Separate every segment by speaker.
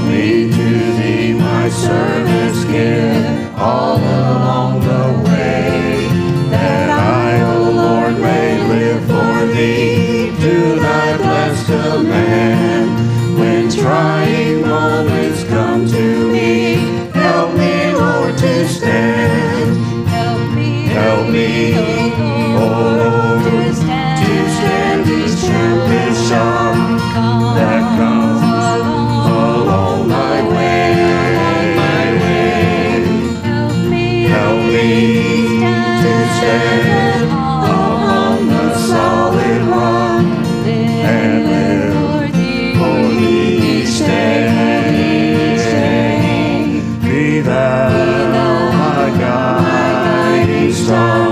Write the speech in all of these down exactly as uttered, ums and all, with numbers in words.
Speaker 1: me to thee my service give all along the way, that I, O Lord, may live for thee to thy blessed command. When trying moments come to me, help me, Lord, to stand.
Speaker 2: Help me,
Speaker 1: Help me,
Speaker 2: O
Speaker 1: Lord,
Speaker 2: to stand,
Speaker 1: to stand this tempest shock that comes along my way.
Speaker 2: help me,
Speaker 1: Help me to stand upon the solid rock and live for thee each day. Be thou my guiding star.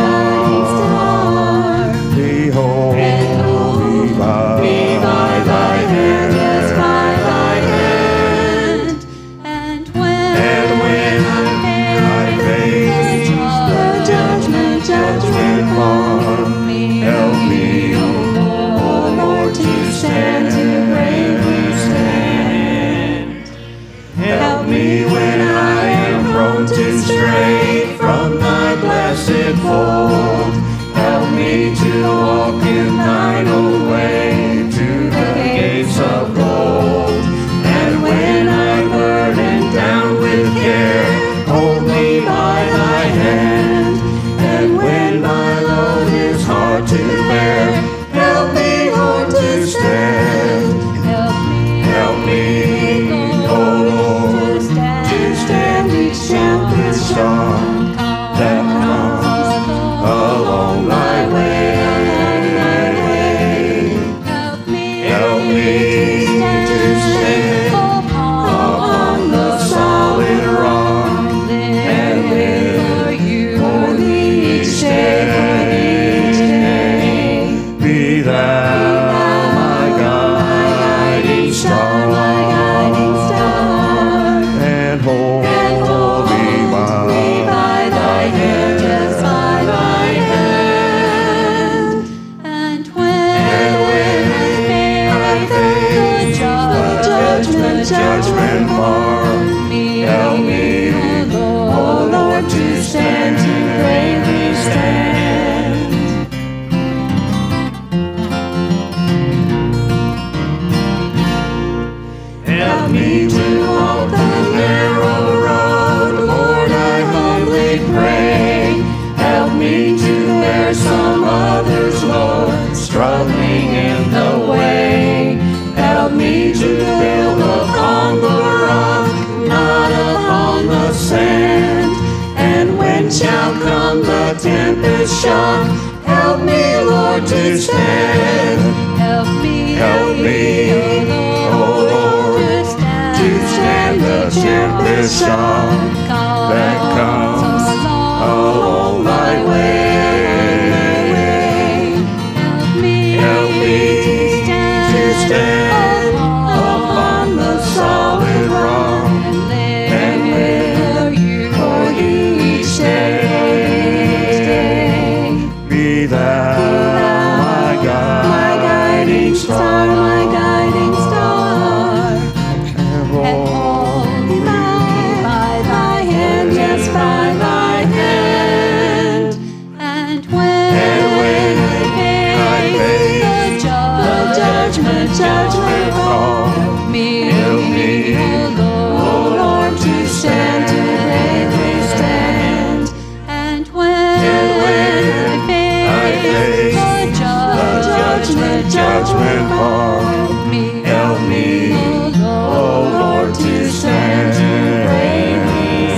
Speaker 1: Behold me by
Speaker 2: be by thy hand, yes, by thy hand. And when,
Speaker 1: and when I face the judgment, judgment bar, help me, O Lord, to stand, to bravely stand. Help me when I am prone to stray from thy blessed fold. Help me to walk in thine own way to the gates of gold. And when I'm burdened down with care, hold me by thy hand. And when my load is hard to bear, help me, Lord, to stand.
Speaker 2: help me,
Speaker 1: Help me, O Lord, to stand each tempest storm that comes along my way.
Speaker 2: help me,
Speaker 1: Help me to stand upon the solid rock and live for thee each day. Be thou my guiding star, and hold me by thy hand,
Speaker 2: yes, by thy hand. And when I face the judgment,
Speaker 1: judgment bar, help me, O Lord, to stand, to bravely stand. Help me to walk the narrow road, Lord, I humbly pray. Help me to bear some other's load, struggling in the way. Help me to build upon the rock, not upon the sand. And when shall come the tempest shock, help me, Lord, to stand.
Speaker 2: help me,
Speaker 1: Help me, O Lord, to stand the tempest shock that comes along my way.
Speaker 2: help me,
Speaker 1: Help me to stand upon the solid rock and live for thee each day. Be thou my guiding star,
Speaker 2: my guiding star,
Speaker 1: and
Speaker 2: hold me by thy hand, yes, by thy hand. And when,
Speaker 1: And when I face
Speaker 2: the judge, judgment, judgment
Speaker 1: call,
Speaker 2: help me,
Speaker 1: help me,
Speaker 2: O Lord, to stand, to bravely stand. And when,
Speaker 1: And when
Speaker 2: I face the judge, judgment,
Speaker 1: judgment bar,
Speaker 2: help me,
Speaker 1: help me, O Lord, to stand, to bravely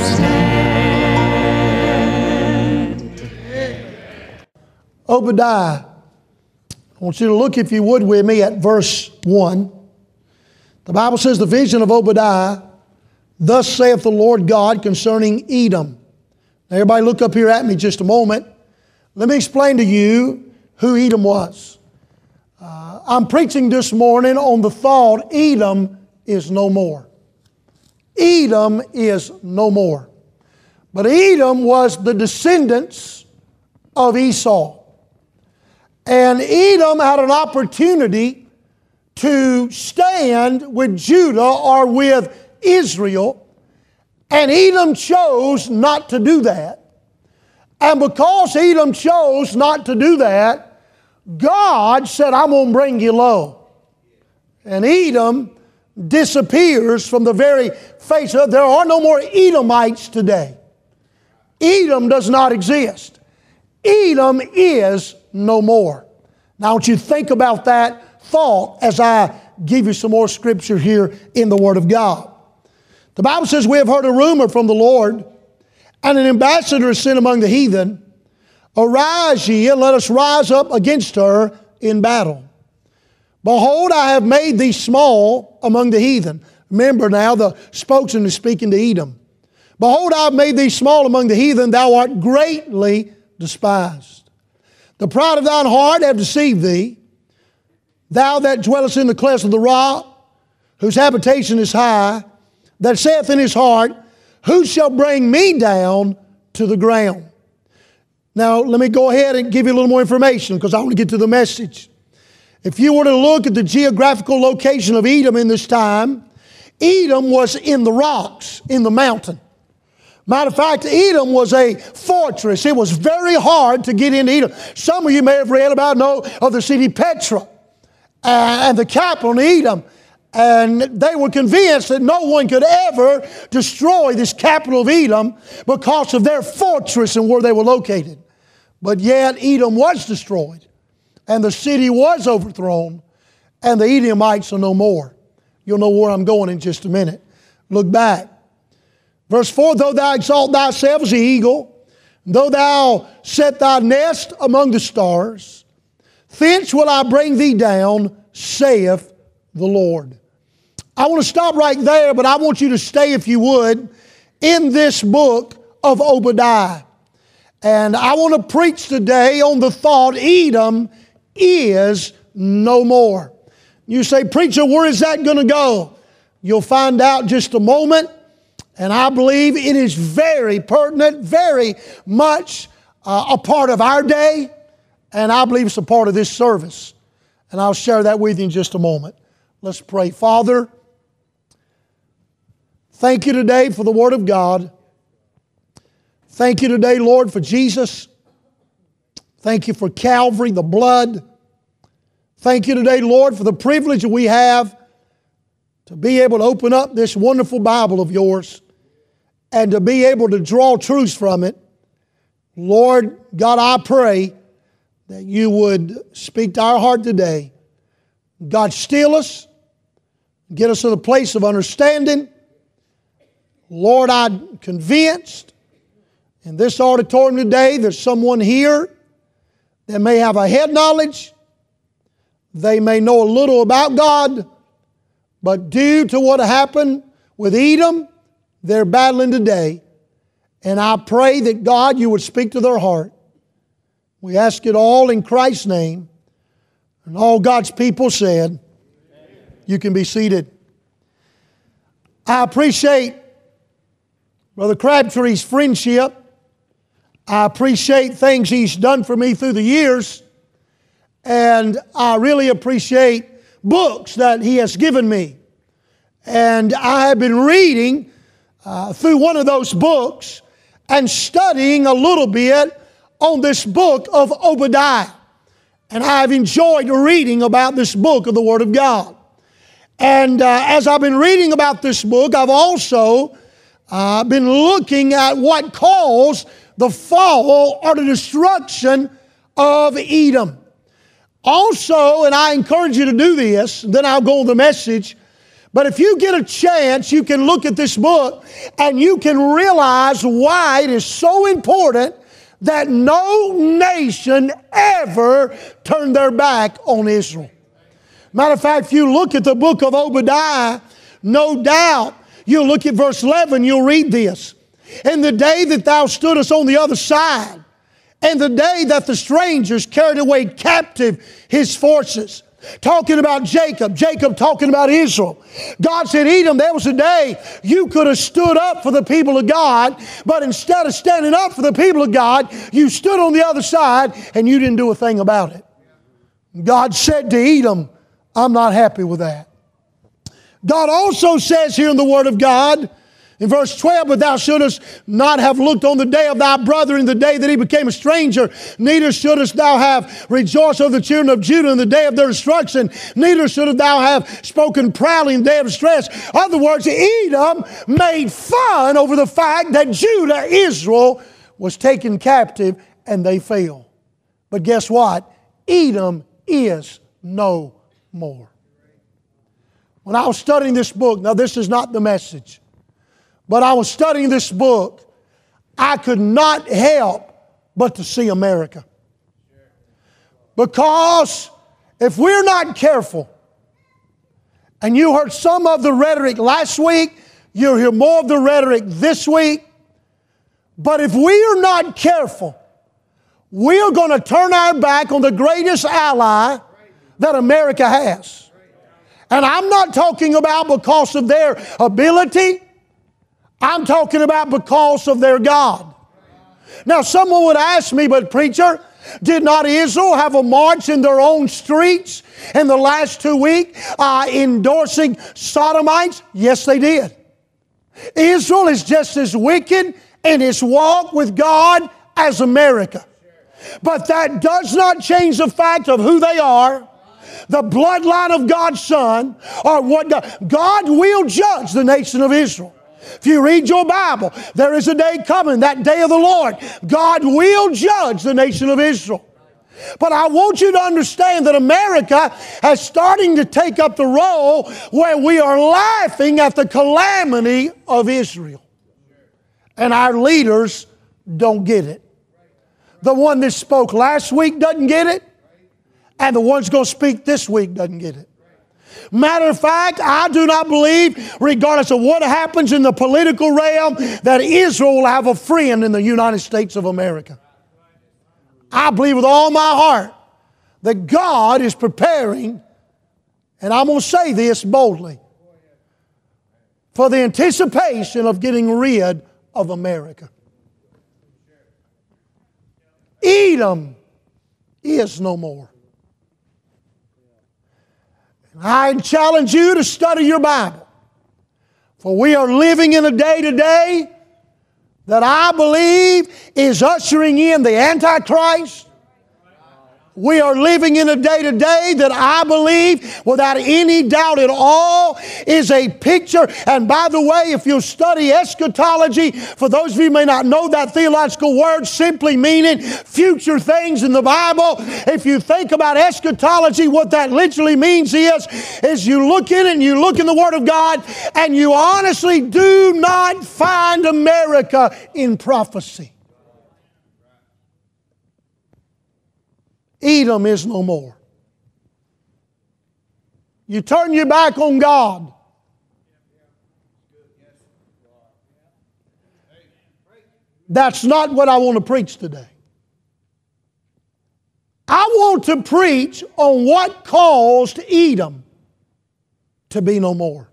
Speaker 1: stand.
Speaker 3: Obadiah. I want you to look, if you would, with me at verse one. The Bible says, the vision of Obadiah, thus saith the Lord God concerning Edom. Now everybody look up here at me just a moment. Let me explain to you who Edom was. Uh, I'm preaching this morning on the thought, Edom is no more. Edom is no more. But Edom was the descendants of Esau. And Edom had an opportunity to stand with Judah or with Israel, and Edom chose not to do that. And because Edom chose not to do that, God said, I'm going to bring you low. And Edom disappears from the very face of, there are no more Edomites today. Edom does not exist. Edom is no more. Now I want you to think about that thought as I give you some more scripture here in the Word of God. The Bible says, we have heard a rumor from the Lord, and an ambassador is sent among the heathen. Arise ye, and let us rise up against her in battle. Behold, I have made thee small among the heathen. Remember now, the spokesman is speaking to Edom. Behold, I have made thee small among the heathen. Thou art greatly despised. The pride of thine heart have deceived thee. Thou that dwellest in the clefts of the rock, whose habitation is high, that saith in his heart, who shall bring me down to the ground? Now, let me go ahead and give you a little more information because I want to get to the message. If you were to look at the geographical location of Edom in this time, Edom was in the rocks, in the mountain. Matter of fact, Edom was a fortress. It was very hard to get into Edom. Some of you may have read about, know of the city Petra and the capital in Edom. And they were convinced that no one could ever destroy this capital of Edom because of their fortress and where they were located. But yet Edom was destroyed, and the city was overthrown, and the Edomites are no more. You'll know where I'm going in just a minute. Look back. Verse four, though thou exalt thyself as an eagle, though thou set thy nest among the stars, thence will I bring thee down, saith the Lord. I want to stop right there, but I want you to stay, if you would, in this book of Obadiah. And I want to preach today on the thought, Edom is no more. You say, preacher, where is that going to go? You'll find out in just a moment. And I believe it is very pertinent, very much uh, a part of our day. And I believe it's a part of this service. And I'll share that with you in just a moment. Let's pray. Father, thank you today for the Word of God. Thank you today, Lord, for Jesus. Thank you for Calvary, the blood. Thank you today, Lord, for the privilege that we have to be able to open up this wonderful Bible of yours and to be able to draw truths from it. Lord God, I pray that you would speak to our heart today. God, still us. Get us to the place of understanding. Lord, I'm convinced in this auditorium today there's someone here that may have a head knowledge. They may know a little about God, but due to what happened with Edom, they're battling today. And I pray that God, you would speak to their heart. We ask it all in Christ's name. And all God's people said, you can be seated. I appreciate Brother Crabtree's friendship. I appreciate things he's done for me through the years. And I really appreciate books that he has given me. And I have been reading uh, through one of those books and studying a little bit on this book of Obadiah. And I've enjoyed reading about this book of the Word of God. And uh, as I've been reading about this book, I've also uh, been looking at what caused the fall or the destruction of Edom. Also, and I encourage you to do this, then I'll go on the message, but if you get a chance, you can look at this book and you can realize why it is so important that no nation ever turned their back on Israel. Matter of fact, if you look at the book of Obadiah, no doubt, you'll look at verse eleven, you'll read this. In the day that thou stoodest on the other side, and the day that the strangers carried away captive his forces. Talking about Jacob, Jacob talking about Israel. God said, Edom, there was a day you could have stood up for the people of God, but instead of standing up for the people of God, you stood on the other side and you didn't do a thing about it. God said to Edom, I'm not happy with that. God also says here in the Word of God, in verse twelve, but thou shouldest not have looked on the day of thy brother in the day that he became a stranger, neither shouldest thou have rejoiced over the children of Judah in the day of their destruction, neither shouldest thou have spoken proudly in the day of distress. In other words, Edom made fun over the fact that Judah, Israel, was taken captive and they fell. But guess what? Edom is no more. When I was studying this book, now this is not the message, but I was studying this book, I could not help but to see America. Because if we're not careful, and you heard some of the rhetoric last week, you'll hear more of the rhetoric this week, but if we are not careful, we are going to turn our back on the greatest ally that America has. And I'm not talking about because of their ability. I'm talking about because of their God. Now, someone would ask me, but preacher, did not Israel have a march in their own streets in the last two weeks uh, endorsing Sodomites? Yes, they did. Israel is just as wicked in its walk with God as America. But that does not change the fact of who they are, the bloodline of God's Son, or what God, God will judge the nation of Israel. If you read your Bible, there is a day coming, that day of the Lord. God will judge the nation of Israel. But I want you to understand that America is starting to take up the role where we are laughing at the calamity of Israel. And our leaders don't get it. The one that spoke last week doesn't get it, and the one's going to speak this week doesn't get it. Matter of fact, I do not believe, regardless of what happens in the political realm, that Israel will have a friend in the United States of America. I believe with all my heart that God is preparing, and I'm going to say this boldly, for the anticipation of getting rid of America. Edom is no more. I challenge you to study your Bible. For we are living in a day today that I believe is ushering in the Antichrist. We are living in a day today that I believe, without any doubt at all, is a picture. And by the way, if you'll study eschatology, for those of you who may not know that theological word, simply meaning future things in the Bible, if you think about eschatology, what that literally means is, is you look in it and you look in the Word of God, and you honestly do not find America in prophecy. Edom is no more. You turn your back on God. That's not what I want to preach today. I want to preach on what caused Edom to be no more.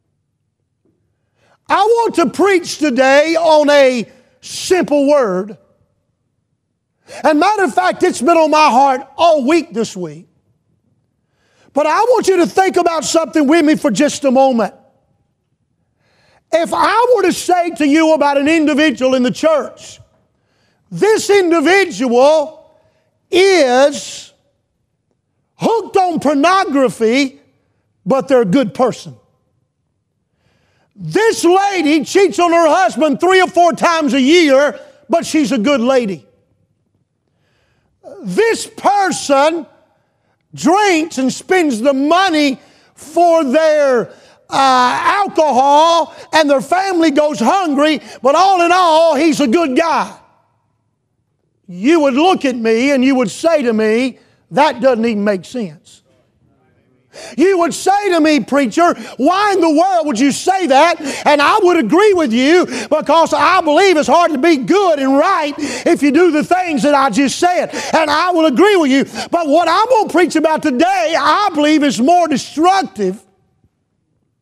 Speaker 3: I want to preach today on a simple word. And matter of fact, it's been on my heart all week this week. But I want you to think about something with me for just a moment. If I were to say to you about an individual in the church, this individual is hooked on pornography, but they're a good person. This lady cheats on her husband three or four times a year, but she's a good lady. This person drinks and spends the money for their uh, alcohol, and their family goes hungry, but all in all, he's a good guy. You would look at me and you would say to me, that doesn't even make sense. You would say to me, preacher, why in the world would you say that? And I would agree with you, because I believe it's hard to be good and right if you do the things that I just said. And I will agree with you. But what I'm going to preach about today, I believe, is more destructive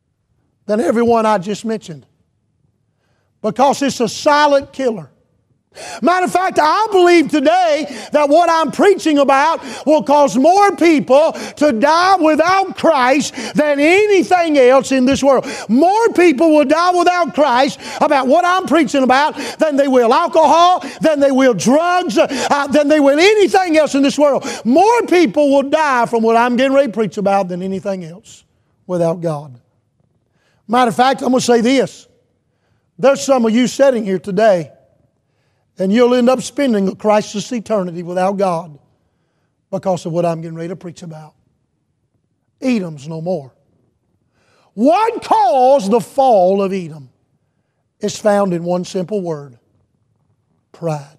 Speaker 3: than everyone I just mentioned. Because it's a silent killer. Matter of fact, I believe today that what I'm preaching about will cause more people to die without Christ than anything else in this world. More people will die without Christ about what I'm preaching about than they will alcohol, than they will drugs, uh, than they will anything else in this world. More people will die from what I'm getting ready to preach about than anything else without God. Matter of fact, I'm going to say this. There's some of you sitting here today, and you'll end up spending a Christless eternity without God because of what I'm getting ready to preach about. Edom's no more. What caused the fall of Edom is found in one simple word: pride.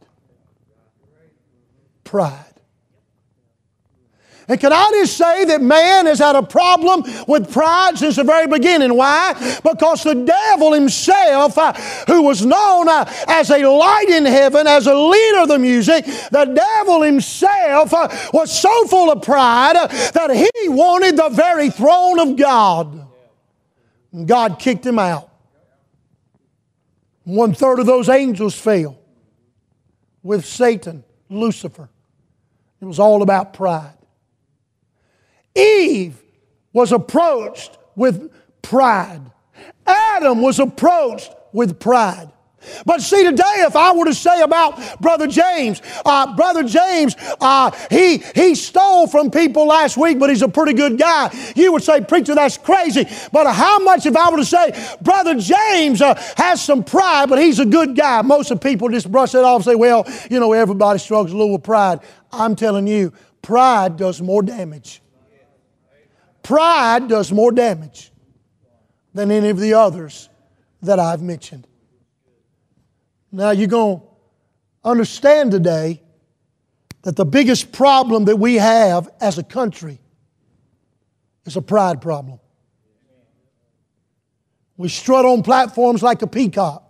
Speaker 3: Pride. And can I just say that man has had a problem with pride since the very beginning. Why? Because the devil himself, uh, who was known uh, as a light in heaven, as a leader of the music, the devil himself uh, was so full of pride uh, that he wanted the very throne of God. And God kicked him out. One third of those angels fell with Satan, Lucifer. It was all about pride. Eve was approached with pride. Adam was approached with pride. But see, today, if I were to say about Brother James, uh, Brother James, uh, he, he stole from people last week, but he's a pretty good guy. You would say, preacher, that's crazy. But how much if I were to say, Brother James uh, has some pride, but he's a good guy? Most of people just brush it off and say, well, you know, everybody struggles a little with pride. I'm telling you, pride does more damage. Pride does more damage than any of the others that I've mentioned. Now you're going to understand today that the biggest problem that we have as a country is a pride problem. We strut on platforms like a peacock.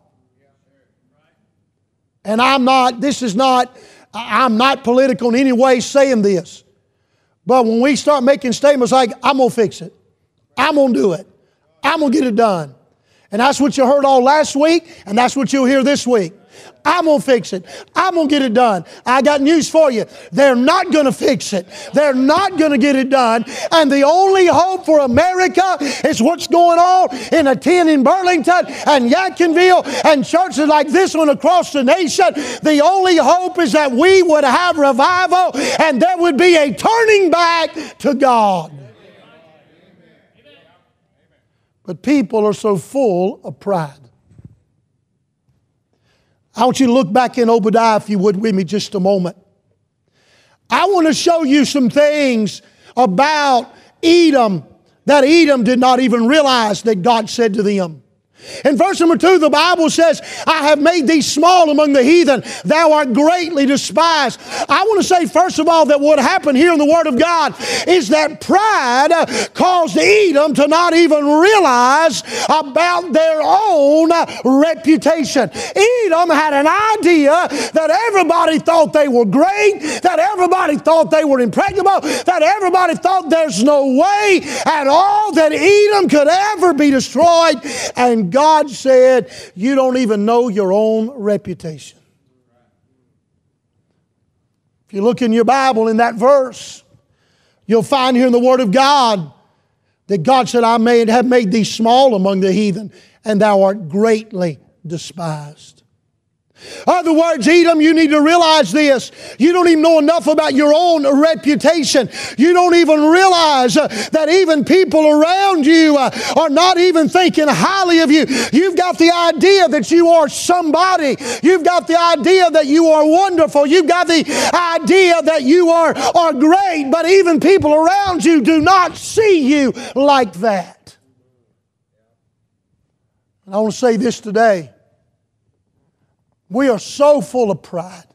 Speaker 3: And I'm not, this is not, I'm not political in any way saying this. But when we start making statements like, I'm going to fix it, I'm going to do it, I'm going to get it done. And that's what you heard all last week, and that's what you'll hear this week. I'm going to fix it. I'm going to get it done. I got news for you. They're not going to fix it. They're not going to get it done. And the only hope for America is what's going on in a ten in Burlington and Yadkinville and churches like this one across the nation. The only hope is that we would have revival and there would be a turning back to God. But people are so full of pride. I want you to look back in Obadiah, if you would, with me just a moment. I want to show you some things about Edom that Edom did not even realize that God said to them. In verse number two, the Bible says, I have made thee small among the heathen. Thou art greatly despised. I want to say, first of all, that what happened here in the Word of God is that pride caused Edom to not even realize about their own reputation. Edom had an idea that everybody thought they were great, that everybody thought they were impregnable, that everybody thought there's no way at all that Edom could ever be destroyed. And God said, you don't even know your own reputation. If you look in your Bible in that verse, you'll find here in the Word of God that God said, I made, have made thee small among the heathen, and thou art greatly despised. In other words, Edom, you need to realize this. You don't even know enough about your own reputation. You don't even realize uh, that even people around you uh, are not even thinking highly of you. You've got the idea that you are somebody. You've got the idea that you are wonderful. You've got the idea that you are, are great. But even people around you do not see you like that. And I want to say this today. We are so full of pride.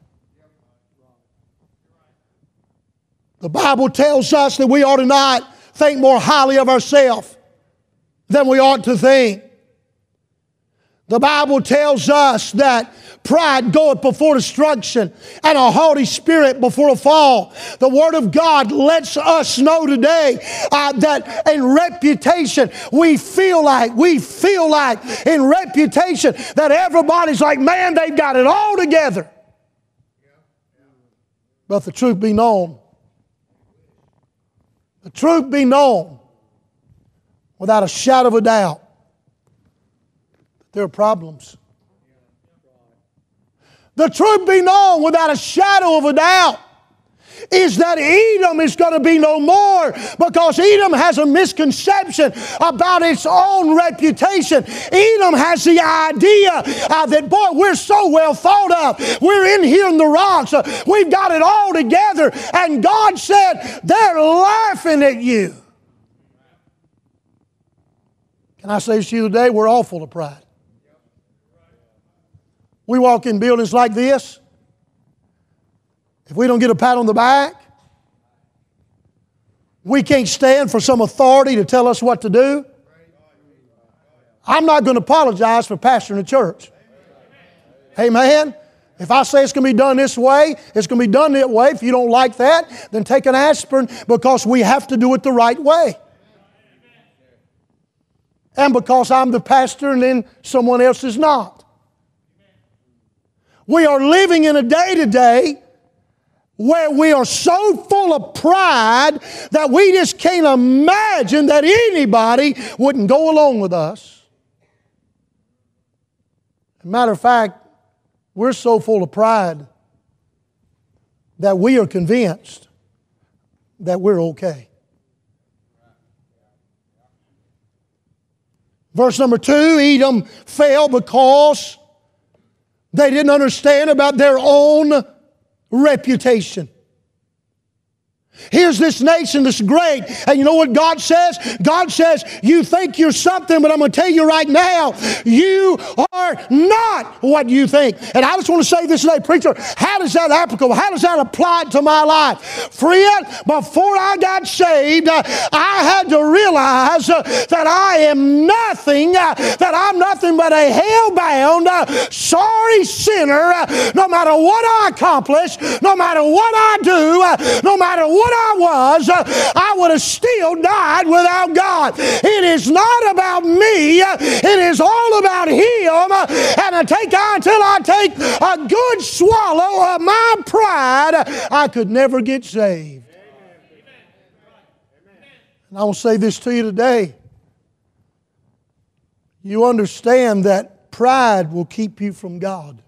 Speaker 3: The Bible tells us that we ought to not think more highly of ourselves than we ought to think. The Bible tells us that pride goeth before destruction and a haughty spirit before a fall. The Word of God lets us know today uh, that in reputation, we feel like, we feel like in reputation that everybody's like, man, they've got it all together. But the truth be known, the truth be known without a shadow of a doubt, there are problems. The truth be known without a shadow of a doubt is that Edom is going to be no more, because Edom has a misconception about its own reputation. Edom has the idea uh, that, boy, we're so well thought of. We're in here in the rocks. Uh, we've got it all together. And God said, they're laughing at you. Can I say this to you today? We're all full of pride. We walk in buildings like this. If we don't get a pat on the back, we can't stand for some authority to tell us what to do. I'm not going to apologize for pastoring a church. Amen. If I say it's going to be done this way, it's going to be done that way. If you don't like that, then take an aspirin, because we have to do it the right way. And because I'm the pastor and then someone else is not. We are living in a day today where we are so full of pride that we just can't imagine that anybody wouldn't go along with us. As a matter of fact, we're so full of pride that we are convinced that we're okay. Verse number two, Edom fell because they didn't understand about their own reputation. Here's this nation that's great. And you know what God says? God says, you think you're something, but I'm going to tell you right now, you are not what you think. And I just want to say this today, preacher, how does that applicable? How does that apply to my life? Friend, before I got saved, uh, I had to realize uh, that I am nothing, uh, that I'm nothing but a hell-bound, uh, sorry sinner. Uh, no matter what I accomplish, no matter what I do, uh, no matter what I was, uh, I would have still died without God. It is not about me. Uh, it is all about Him. Uh, and I take until I take a good swallow of my pride, I could never get saved. And I will say this to you today. You understand that pride will keep you from God.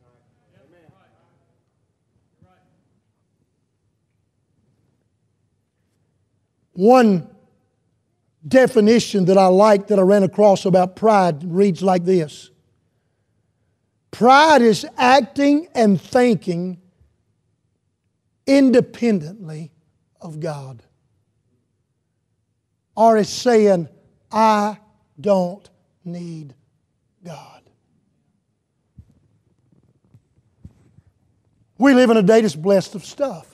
Speaker 3: One definition that I like that I ran across about pride reads like this. Pride is acting and thinking independently of God. Or it's saying, I don't need God. We live in a day that's blessed of stuff.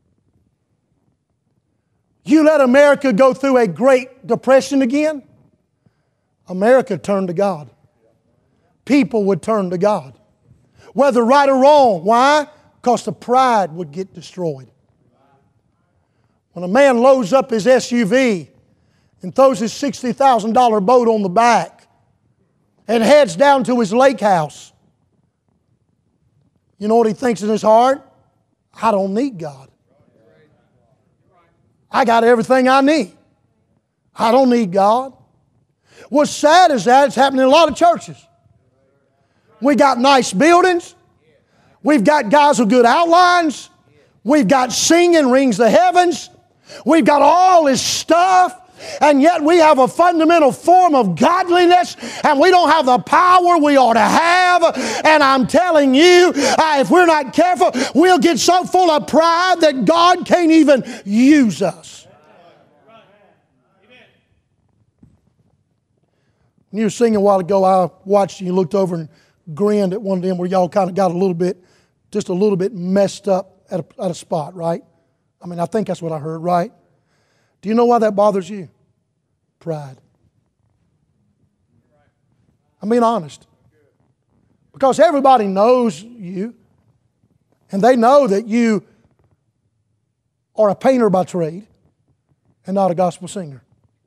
Speaker 3: You let America go through a Great Depression again, America turned to God. People would turn to God. Whether right or wrong. Why? Because the pride would get destroyed. When a man loads up his S U V and throws his sixty thousand dollar boat on the back and heads down to his lake house, you know what he thinks in his heart? I don't need God. I got everything I need. I don't need God. What's sad is that it's happening in a lot of churches. We got nice buildings. We've got guys with good outlines. We've got singing rings the heavens. We've got all this stuff. And yet we have a fundamental form of godliness, and we don't have the power we ought to have. And I'm telling you, uh, if we're not careful, we'll get so full of pride that God can't even use us. When you were singing a while ago, I watched you, looked over and grinned at one of them where y'all kind of got a little bit, just a little bit messed up at a, at a spot, right? I mean, I think that's what I heard, right? Do you know why that bothers you? Pride. I'm being honest. Because everybody knows you, and they know that you are a painter by trade and not a gospel singer.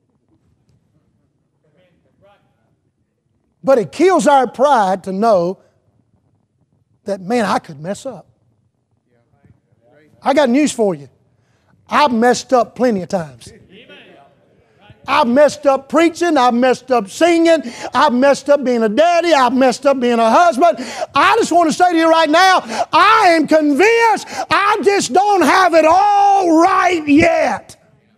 Speaker 3: But it kills our pride to know that, man, I could mess up. I got news for you. I've messed up plenty of times. I've messed up preaching. I've messed up singing. I've messed up being a daddy. I've messed up being a husband. I just want to say to you right now, I am convinced I just don't have it all right yet.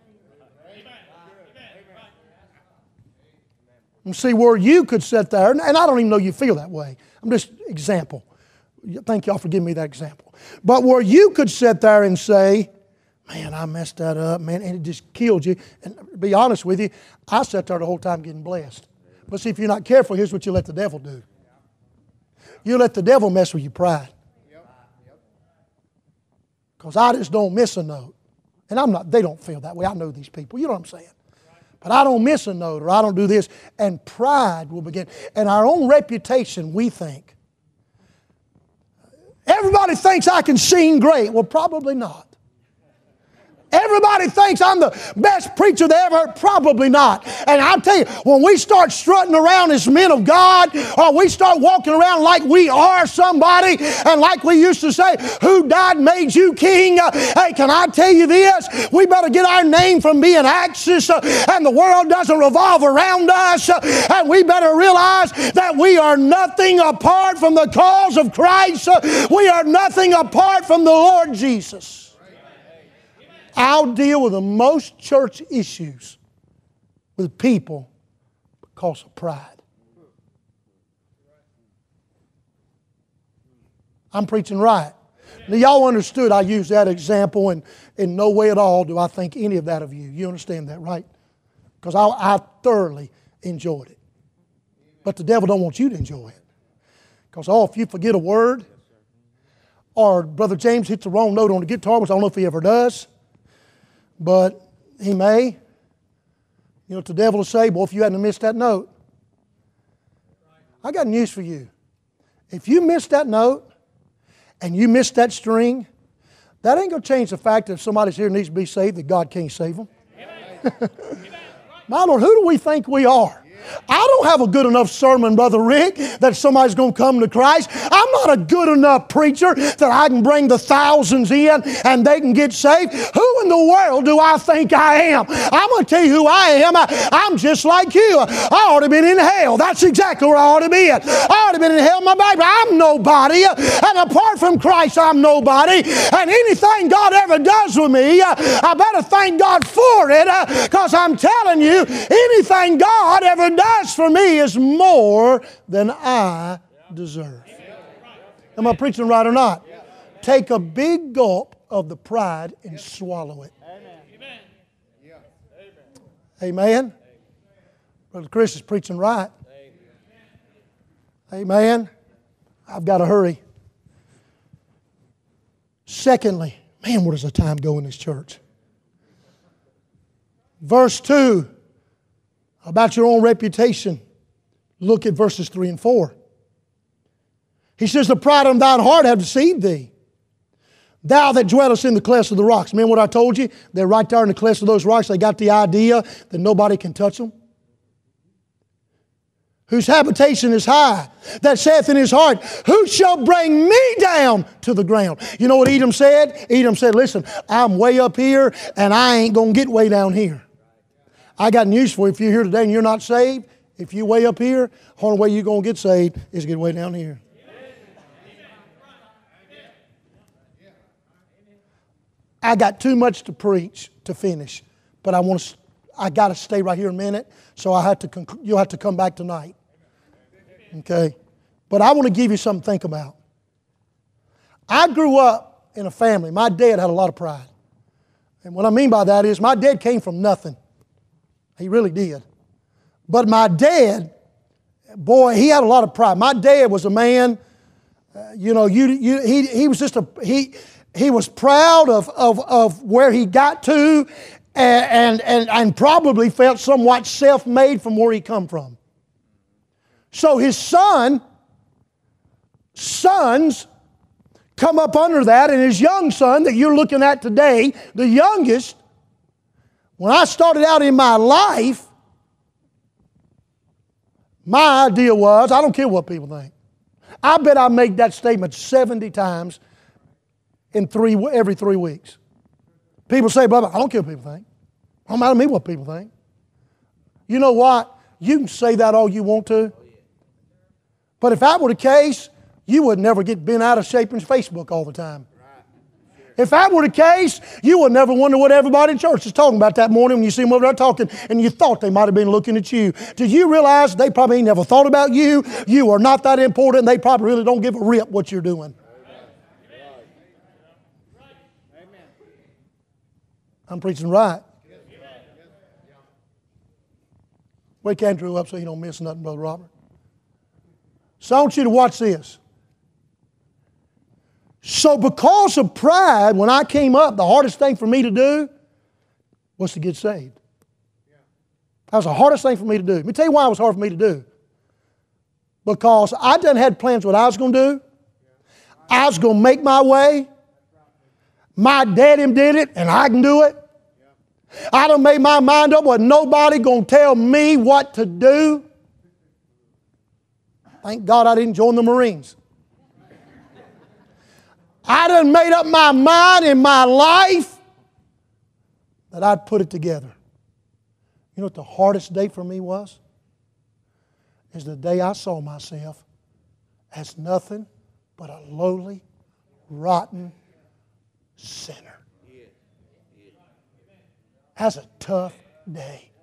Speaker 3: And see where you could sit there, and I don't even know you feel that way. I'm just example. Thank y'all for giving me that example. But where you could sit there and say, man, I messed that up, man, and it just killed you. And to be honest with you, I sat there the whole time getting blessed. But see, if you're not careful, here's what you let the devil do. You let the devil mess with your pride. Because I just don't miss a note. And I'm not, they don't feel that way. I know these people. You know what I'm saying? But I don't miss a note, or I don't do this. And pride will begin. And our own reputation, we think. Everybody thinks I can sing great. Well, probably not. Everybody thinks I'm the best preacher they ever heard. Probably not. And I'll tell you, when we start strutting around as men of God, or we start walking around like we are somebody, and like we used to say, who died made you king. Uh, hey, can I tell you this? We better get our name from being Axis, uh, and the world doesn't revolve around us. Uh, and we better realize that we are nothing apart from the cause of Christ. Uh, we are nothing apart from the Lord Jesus. I'll deal with the most church issues with people because of pride. I'm preaching right. Now, y'all understood I used that example, and in no way at all do I think any of that of you. You understand that, right? Because I, I thoroughly enjoyed it. But the devil don't want you to enjoy it. Because, oh, if you forget a word, or Brother James hits the wrong note on the guitar, which I don't know if he ever does, but he may. You know what the devil will say? Boy, if you hadn't missed that note. I got news for you. If you missed that note and you missed that string, that ain't going to change the fact that if somebody's here needs to be saved, that God can't save them. My Lord, who do we think we are? I don't have a good enough sermon, Brother Rick, that somebody's going to come to Christ. I'm not a good enough preacher that I can bring the thousands in and they can get saved. Who in the world do I think I am? I'm going to tell you who I am. I, I'm just like you. I ought to have been in hell. That's exactly where I ought to be at. I ought to have been in hell, my baby. I'm nobody. And apart from Christ, I'm nobody. And anything God ever does with me, I better thank God for it, because I'm telling you, anything God ever does for me is more than I deserve. Am I preaching right or not? Take a big gulp of the pride and swallow it. Amen. Brother Chris is preaching right. Amen. I've got to hurry. Secondly, man, where does the time go in this church? Verse two. About your own reputation. Look at verses three and four. He says, the pride of thine heart have deceived thee. Thou that dwellest in the clefts of the rocks. Remember what I told you? They're right there in the clefts of those rocks. They got the idea that nobody can touch them. Whose habitation is high, that saith in his heart, who shall bring me down to the ground? You know what Edom said? Edom said, listen, I'm way up here and I ain't going to get way down here. I got news for you. If you're here today and you're not saved, if you're way up here, the only way you're going to get saved is to get way down here. I got too much to preach to finish, but I want to. I got to stay right here a minute, so I have to. Conc- you'll have to come back tonight. Okay, but I want to give you something to think about. I grew up in a family. My dad had a lot of pride, and what I mean by that is my dad came from nothing. He really did. But my dad, boy, he had a lot of pride. My dad was a man, uh, you know, you, you, he, he was just a, he, he was proud of, of, of where he got to, and, and, and probably felt somewhat self-made from where he come from. So his son, sons come up under that, and his young son that you're looking at today, the youngest, when I started out in my life, my idea was, I don't care what people think. I bet I made that statement seventy times in three, every three weeks. People say, brother, I don't care what people think. It don't matter to me what people think. You know what? You can say that all you want to. But if that were the case, you would never get bent out of shape in Facebook all the time. If that were the case, you would never wonder what everybody in church is talking about that morning when you see them over there talking and you thought they might have been looking at you. Did you realize they probably ain't never thought about you? You are not that important and they probably really don't give a rip what you're doing. I'm preaching right. Wake Andrew up so he don't miss nothing, Brother Robert. So I want you to watch this. So because of pride, when I came up, the hardest thing for me to do was to get saved. That was the hardest thing for me to do. Let me tell you why it was hard for me to do. Because I done had plans what I was going to do. I was going to make my way. My daddy did it, and I can do it. I done made my mind up what nobody going to tell me what to do. Thank God I didn't join the Marines. I done made up my mind in my life that I'd put it together. You know what the hardest day for me was? Is the day I saw myself as nothing but a lowly, rotten sinner. That's a tough day.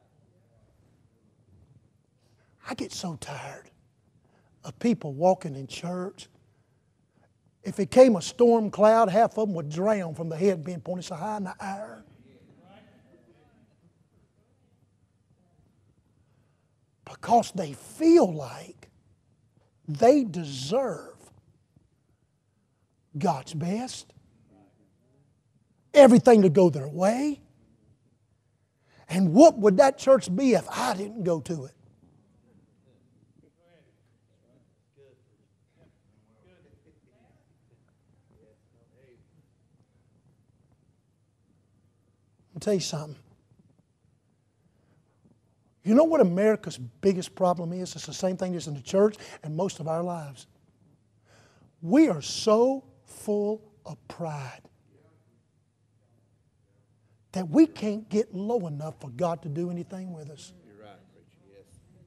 Speaker 3: I get so tired of people walking in church. If it came a storm cloud, half of them would drown from the head being pointed so high in the air. Because they feel like they deserve God's best. Everything to go their way. And what would that church be if I didn't go to it? I'll tell you something. You know what America's biggest problem is? It's the same thing as in the church and most of our lives. We are so full of pride that we can't get low enough for God to do anything with us. You're right, preacher. Yes.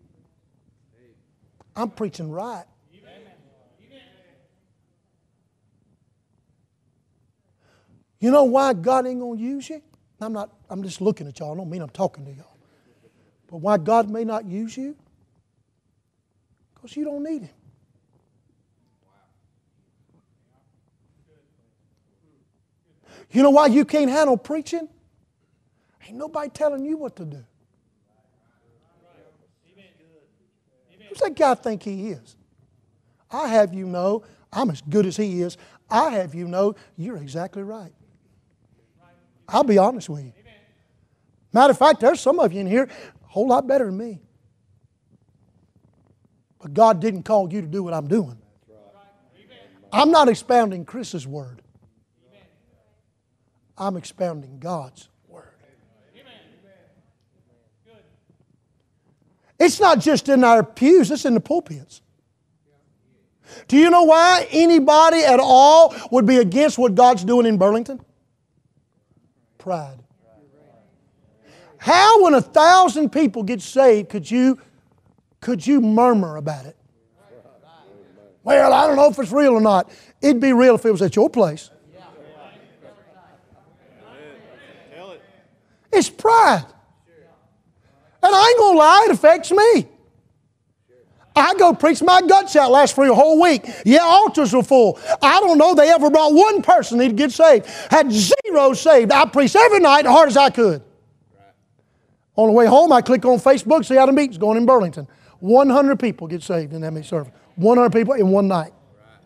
Speaker 3: I'm preaching right. You know why God ain't going to use you? I'm not, I'm just looking at y'all. I don't mean I'm talking to y'all. But why God may not use you? Because you don't need Him. You know why you can't handle preaching? Ain't nobody telling you what to do. Who's that guy think he is? I have you know I'm as good as he is. I have you know you're exactly right. I'll be honest with you. Matter of fact, there's some of you in here a whole lot better than me. But God didn't call you to do what I'm doing. I'm not expounding Chris's word. I'm expounding God's word. It's not just in our pews, it's in the pulpits. Do you know why anybody at all would be against what God's doing in Burlington? Pride. How, when a thousand people get saved, could you, could you murmur about it? Well, I don't know if it's real or not. It'd be real if it was at your place. It's pride. And I ain't going to lie, it affects me. I go preach my guts out last for a whole week. Yeah, altars were full. I don't know they ever brought one person to get saved. Had zero saved. I preached every night as hard as I could. On the way home, I click on Facebook, see how the meeting's going in Burlington. one hundred people get saved in that many services. one hundred people in one night.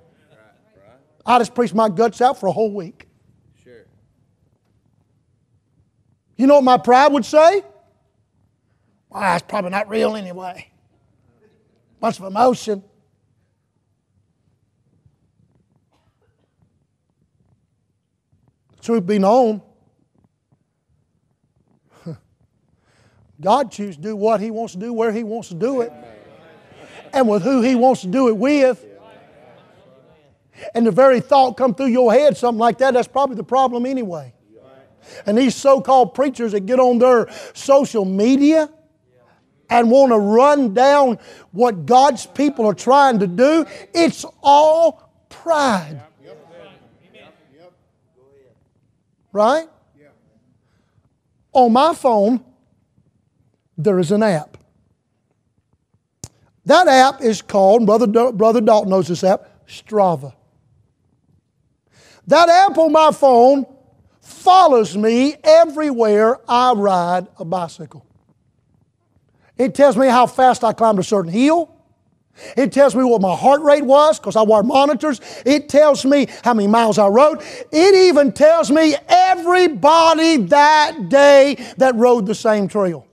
Speaker 3: I just preached my guts out for a whole week. Sure. You know what my pride would say? Well, that's probably not real anyway. Bunch of emotion. The truth be known, God chooses to do what He wants to do, where He wants to do it, and with who He wants to do it with. and the very thought come through your head, something like that, that's probably the problem anyway. And these so-called preachers that get on their social media and want to run down what God's people are trying to do, it's all pride. Right? On my phone, there is an app. That app is called, Brother, Brother Dalton knows this app, Strava. That app on my phone follows me everywhere I ride a bicycle. It tells me how fast I climbed a certain hill. It tells me what my heart rate was because I wear monitors. It tells me how many miles I rode. It even tells me everybody that day that rode the same trail.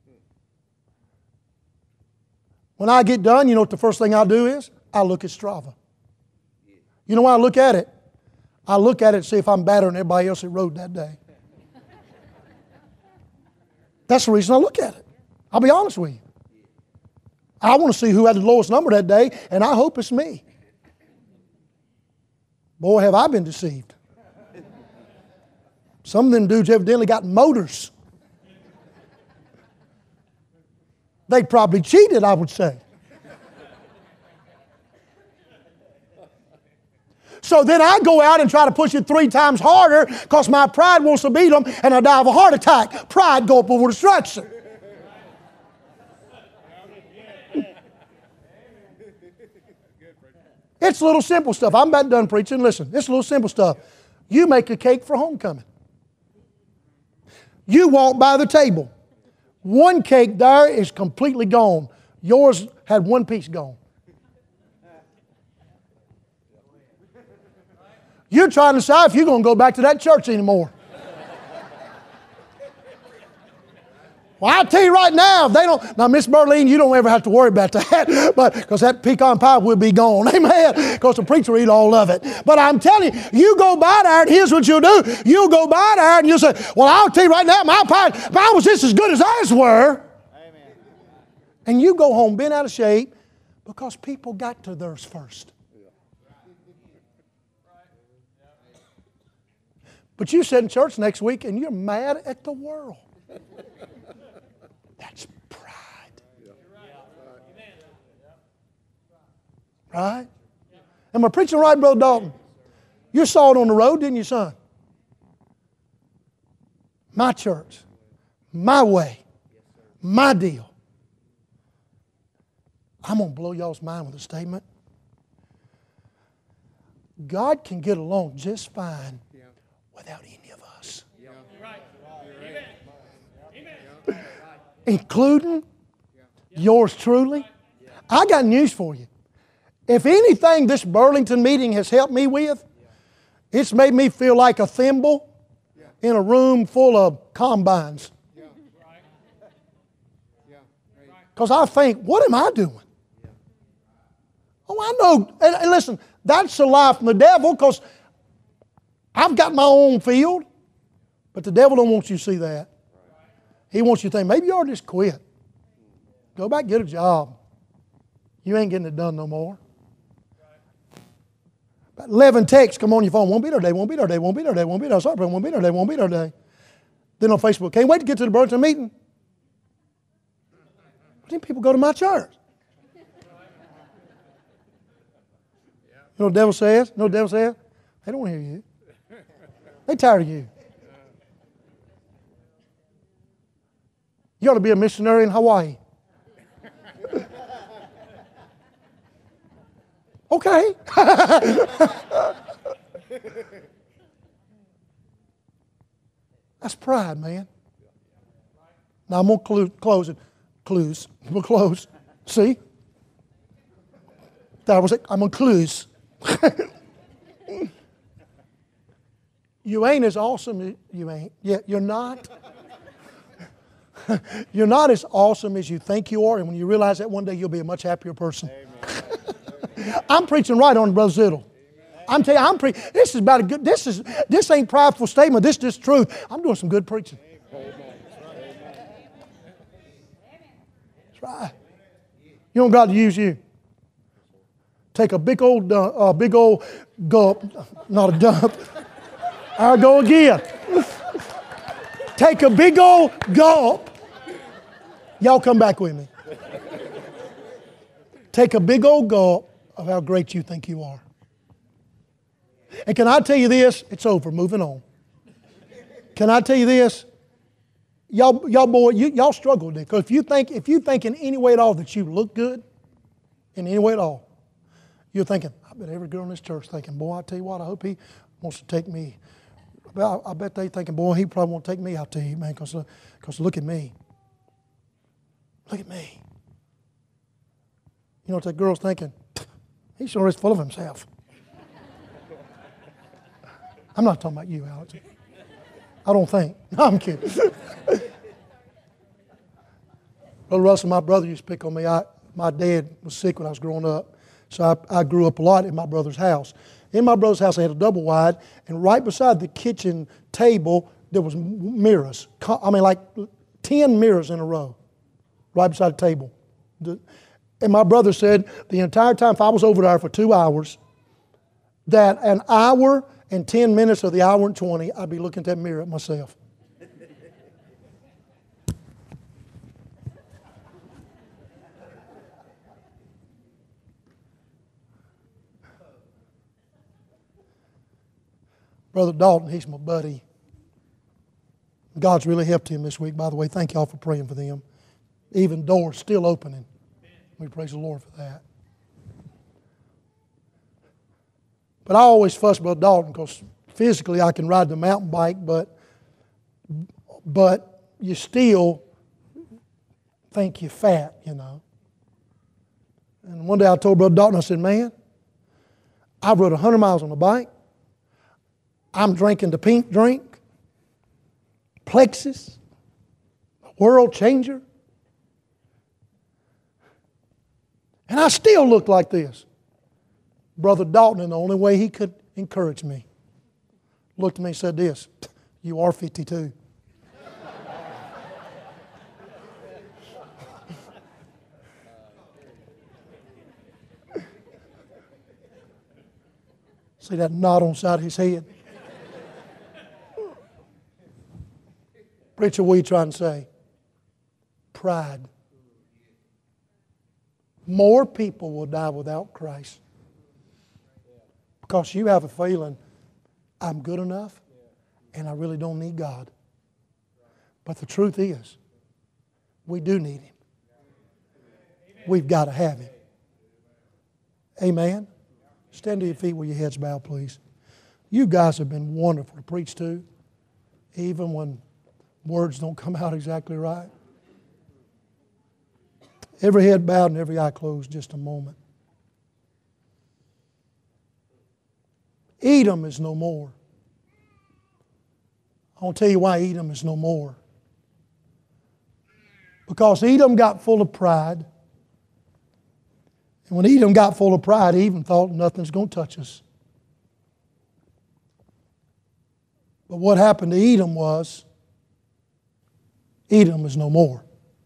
Speaker 3: When I get done, you know what the first thing I do is? I look at Strava. You know why I look at it? I look at it and see if I'm better than everybody else that rode that day. That's the reason I look at it. I'll be honest with you. I want to see who had the lowest number that day, and I hope it's me. Boy, have I been deceived. Some of them dudes evidently got motors. They probably cheated, I would say. So then I go out and try to push it three times harder because my pride wants to beat them, and I die of a heart attack. Pride go up over destruction. It's little simple stuff. I'm about done preaching. Listen, it's little simple stuff. You make a cake for homecoming. You walk by the table. One cake there is completely gone. Yours had one piece gone. You're trying to decide if you're going to go back to that church anymore. Well, I'll tell you right now, if they don't, now Miss Berlin, you don't ever have to worry about that, but because that pecan pie will be gone, amen, because the preacher will eat all of it. But I'm telling you, you go by there, and here's what you'll do. You'll go by there, and you'll say, well, I'll tell you right now, my pie, mine was just as good as ours were. Amen. And you go home bent out of shape because people got to theirs first. But you sit in church next week, and you're mad at the world. That's pride. Right? Am I preaching right, Brother Dalton? You saw it on the road, didn't you, son? My church, my way, my deal. I'm going to blow y'all's mind with a statement. God can get along just fine without any of us. Including yours truly. I got news for you. If anything this Burlington meeting has helped me with, it's made me feel like a thimble in a room full of combines. Because I think, what am I doing? Oh, I know. And, and listen, that's a lie from the devil because I've got my own field, but the devil don't want you to see that. He wants you to think, maybe you ought to just quit. Go back and get a job. You ain't getting it done no more. About eleven texts come on your phone. Won't be there today, won't be there today, won't be there today, won't be there. Sorry, won't be there today, won't be there today. Then on Facebook, can't wait to get to the Burlington meeting. But then people go to my church. You know what the devil says? You know what the devil says? They don't want to hear you. They tired of you. You ought to be a missionary in Hawaii. Okay. That's pride, man. Now I'm going to close, close it. Clues. I'm going to close. See? That was it. I'm going to close. You ain't as awesome as you ain't. Yeah, you're not. You're not as awesome as you think you are, and when you realize that one day you'll be a much happier person. I'm preaching right on, Brother Zittle. I'm telling you, I'm preaching. This is about a good. This is this ain't prideful statement. This is just truth. I'm doing some good preaching. That's right. You want God to use you. Take a big old, dump, uh, big old gulp, not a dump. I'll go again. Take a big old gulp. Y'all come back with me. Take a big old gulp of how great you think you are. And can I tell you this? It's over. Moving on. Can I tell you this? Y'all, y'all boy, you, y'all struggle with it. Because if you think, if you think in any way at all that you look good, in any way at all, you're thinking, I bet every girl in this church thinking, boy, I tell you what, I hope he wants to take me. Well, I bet they thinking, boy, he probably won't take me out to eat, man, because look at me. Look at me. You know what that girl's thinking? He sure is full of himself. I'm not talking about you, Alex. I don't think. No, I'm kidding. Brother Russell, my brother used to pick on me. I, my dad was sick when I was growing up, so I, I grew up a lot in my brother's house. In my brother's house, they had a double wide, and right beside the kitchen table, there was mirrors. I mean, like ten mirrors in a row, right beside the table. And my brother said the entire time, if I was over there for two hours, that an hour and ten minutes of the hour and twenty, I'd be looking at that mirror at myself. Brother Dalton, he's my buddy. God's really helped him this week, by the way. Thank y'all for praying for them. Even doors still opening. We praise the Lord for that. But I always fuss Brother Dalton because physically I can ride the mountain bike, but but you still think you're fat, you know. And one day I told Brother Dalton, I said, man, I've rode one hundred miles on a bike. I'm drinking the pink drink, Plexus, World Changer. And I still look like this. Brother Dalton, in the only way he could encourage me, looked at me and said this, you are fifty-two. See that knot on the side of his head? Preacher, what are you trying to say? Pride. More people will die without Christ because you have a feeling, I'm good enough and I really don't need God. But the truth is, we do need Him. We've got to have Him. Amen? Stand to your feet with your heads bowed, please. You guys have been wonderful to preach to, even when words don't come out exactly right. Every head bowed and every eye closed just a moment. Edom is no more. I want to tell you why Edom is no more. Because Edom got full of pride. And when Edom got full of pride, he even thought nothing's going to touch us. But what happened to Edom was, Edom is no more.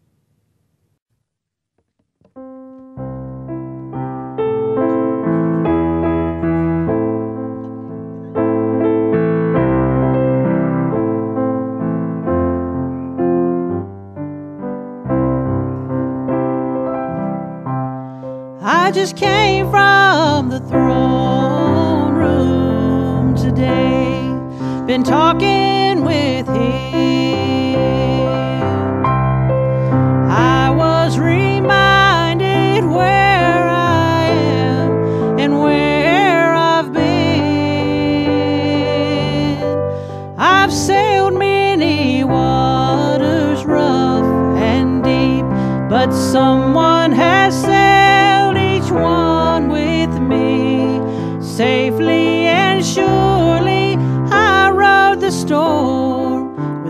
Speaker 2: I just came from the throne room today, been talking with Him. I was reminded where I am and where I've been. I've sailed many waters rough and deep, but someone has sailed each one with me. Safely and surely I rode the storm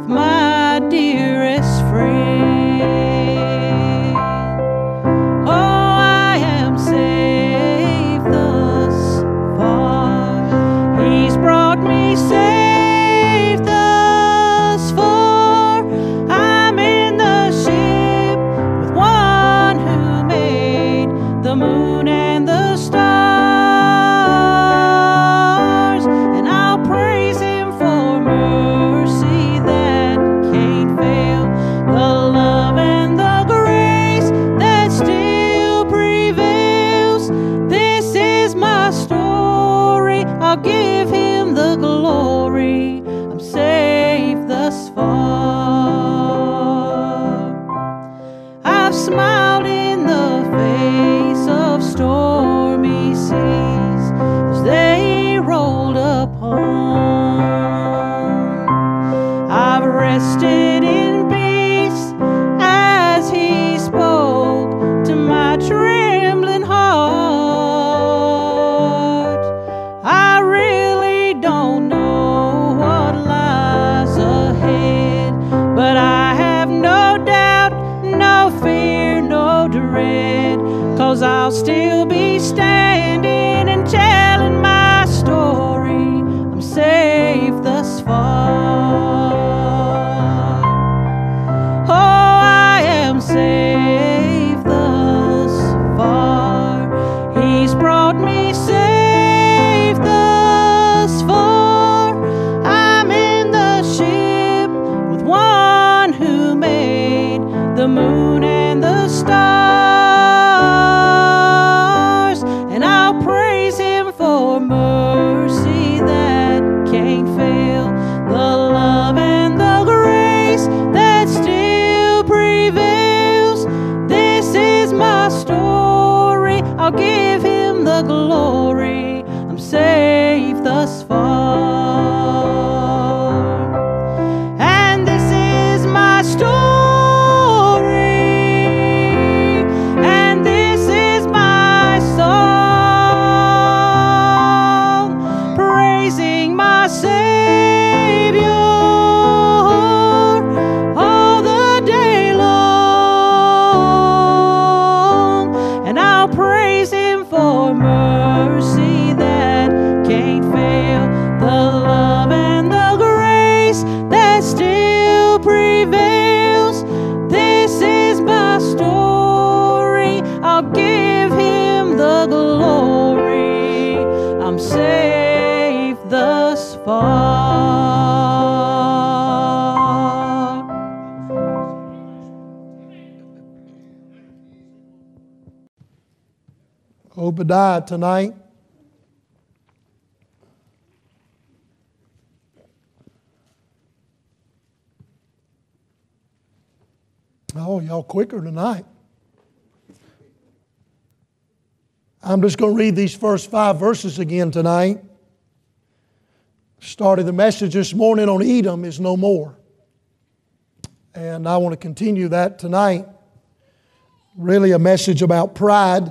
Speaker 2: I'll give Him the glory. I'm safe thus far. I've smiled in the face of stormy seas as they rolled upon. I've rested in peace as He spoke to my trembling heart. I really don't know what lies ahead, but I have no doubt, no fear, no dread, 'cause I'll still be standing and telling my story. I'm safe thus far. Oh, I am safe thus far. He's brought me safe thus far. I'm in the ship with one who made the moon and the stars, and I'll praise Him for mercy that can't fail, the love and the grace that still prevails. This is my story, I'll give Him the glory. I'm safe thus far. And this is my story, and this is my song, praising my Savior all the day long. And I'll praise Him for mercy that can't fail, the love and the grace that still prevails. This is my story, I'll give Him the glory. I'm safe thus far.
Speaker 3: Obadiah tonight. Oh, y'all quicker tonight. I'm just going to read these first five verses again tonight. Started the message this morning on Edom is no more. And I want to continue that tonight. Really a message about pride.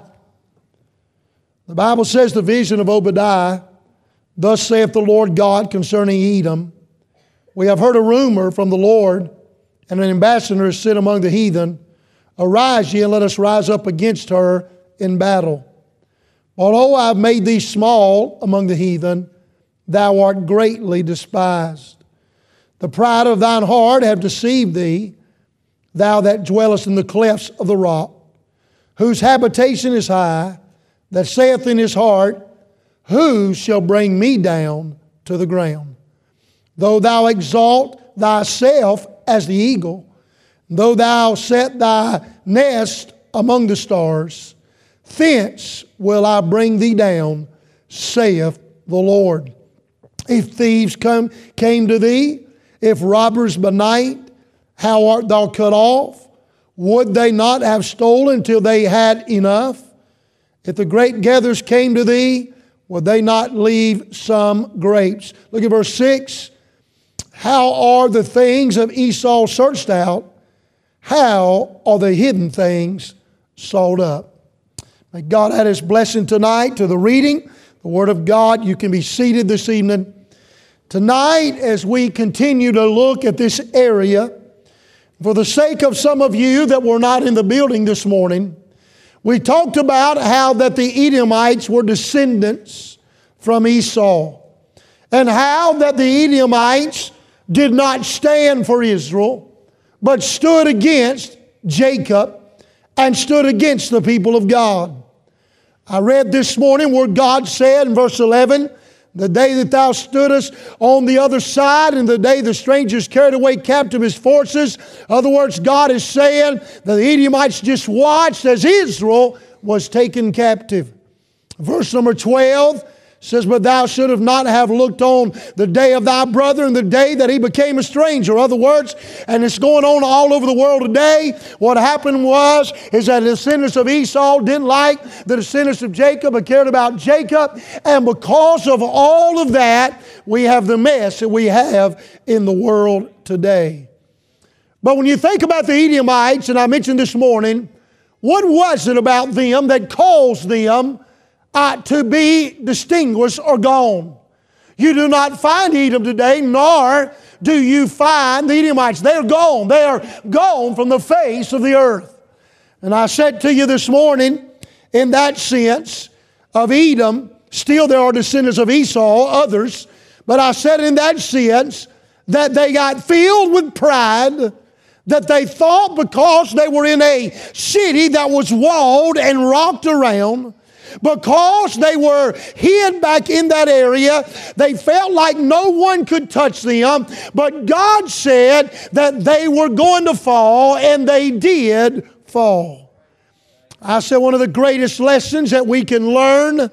Speaker 3: The Bible says the vision of Obadiah, thus saith the Lord God concerning Edom, we have heard a rumor from the Lord, and an ambassador is sent among the heathen. Arise ye, and let us rise up against her in battle. Although I have made thee small among the heathen, thou art greatly despised. The pride of thine heart have deceived thee, thou that dwellest in the clefts of the rock, whose habitation is high, that saith in his heart, who shall bring me down to the ground? Though thou exalt thyself as the eagle, though thou set thy nest among the stars, thence will I bring thee down, saith the Lord. If thieves come, came to thee, if robbers by night, how art thou cut off? Would they not have stolen till they had enough? If the great gatherers came to thee, would they not leave some grapes? Look at verse six. How are the things of Esau searched out? How are the hidden things sought up? May God add His blessing tonight to the reading, the Word of God. You can be seated this evening. Tonight, as we continue to look at this area, for the sake of some of you that were not in the building this morning, we talked about how that the Edomites were descendants from Esau, and how that the Edomites did not stand for Israel, but stood against Jacob and stood against the people of God. I read this morning where God said in verse eleven, the day that thou stoodest on the other side, and the day the strangers carried away captive his forces. In other words, God is saying that the Edomites just watched as Israel was taken captive. Verse number twelve says, but thou shouldst not have looked on the day of thy brother and the day that he became a stranger. In other words, and it's going on all over the world today, what happened was, is that the descendants of Esau didn't like the descendants of Jacob, but cared about Jacob. And because of all of that, we have the mess that we have in the world today. But when you think about the Edomites, and I mentioned this morning, what was it about them that caused them Uh, to be distinguished or gone? You do not find Edom today, nor do you find the Edomites. They are gone. They are gone from the face of the earth. And I said to you this morning, in that sense of Edom, still there are descendants of Esau, others, but I said in that sense that they got filled with pride, that they thought because they were in a city that was walled and rocked around, because they were hid back in that area, they felt like no one could touch them. But God said that they were going to fall, and they did fall. I said one of the greatest lessons that we can learn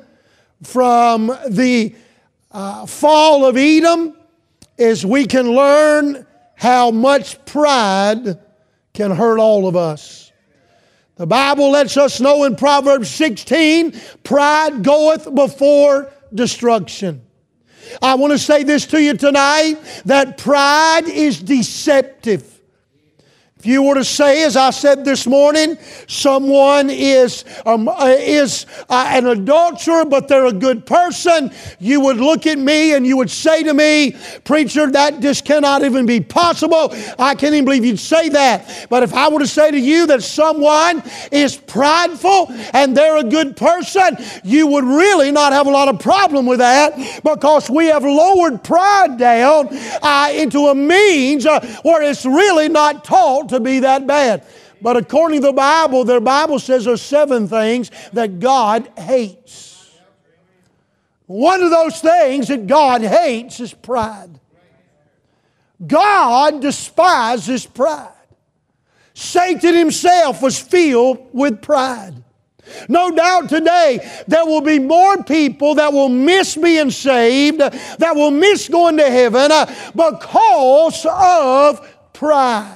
Speaker 3: from the uh, fall of Edom is we can learn how much pride can hurt all of us. The Bible lets us know in Proverbs sixteen, pride goeth before destruction. I want to say this to you tonight, that pride is deceptive. If you were to say, as I said this morning, someone is, um, is uh, an adulterer, but they're a good person, you would look at me and you would say to me, preacher, that just cannot even be possible. I can't even believe you'd say that. But if I were to say to you that someone is prideful and they're a good person, you would really not have a lot of problem with that, because we have lowered pride down uh, into a means uh, where it's really not taught to be that bad. But according to the Bible, the Bible says there's seven things that God hates. One of those things that God hates is pride. God despises pride. Satan himself was filled with pride. No doubt today there will be more people that will miss being saved, that will miss going to heaven because of pride.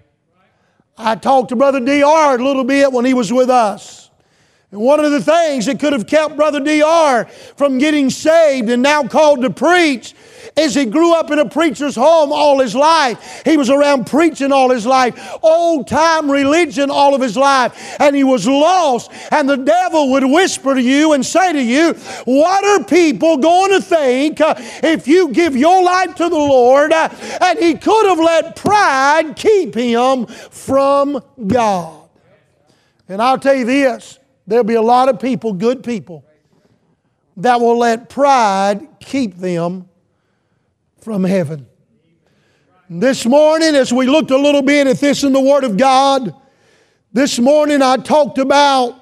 Speaker 3: I talked to Brother D R a little bit when he was with us. And one of the things that could have kept Brother D R from getting saved and now called to preach is he grew up in a preacher's home all his life. He was around preaching all his life, old-time religion all of his life, and he was lost. And the devil would whisper to you and say to you, what are people going to think uh, if you give your life to the Lord? Uh, and he could have let pride keep him from God. And I'll tell you this, there'll be a lot of people, good people, that will let pride keep them from heaven. This morning, as we looked a little bit at this in the Word of God, this morning I talked about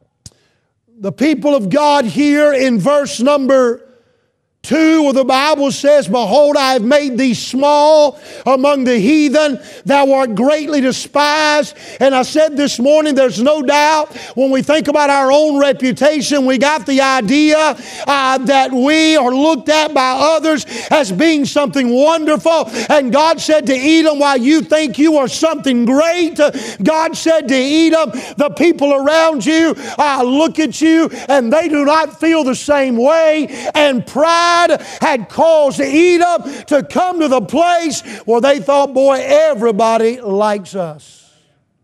Speaker 3: the people of God here in verse number two, where the Bible says, behold, I have made thee small among the heathen, thou art greatly despised. And I said this morning, there's no doubt when we think about our own reputation, we got the idea uh, that we are looked at by others as being something wonderful. And God said to Edom, while you think you are something great, God said to Edom, the people around you uh, look at you and they do not feel the same way. And pride had caused Edom to come to the place where they thought, boy, everybody likes us.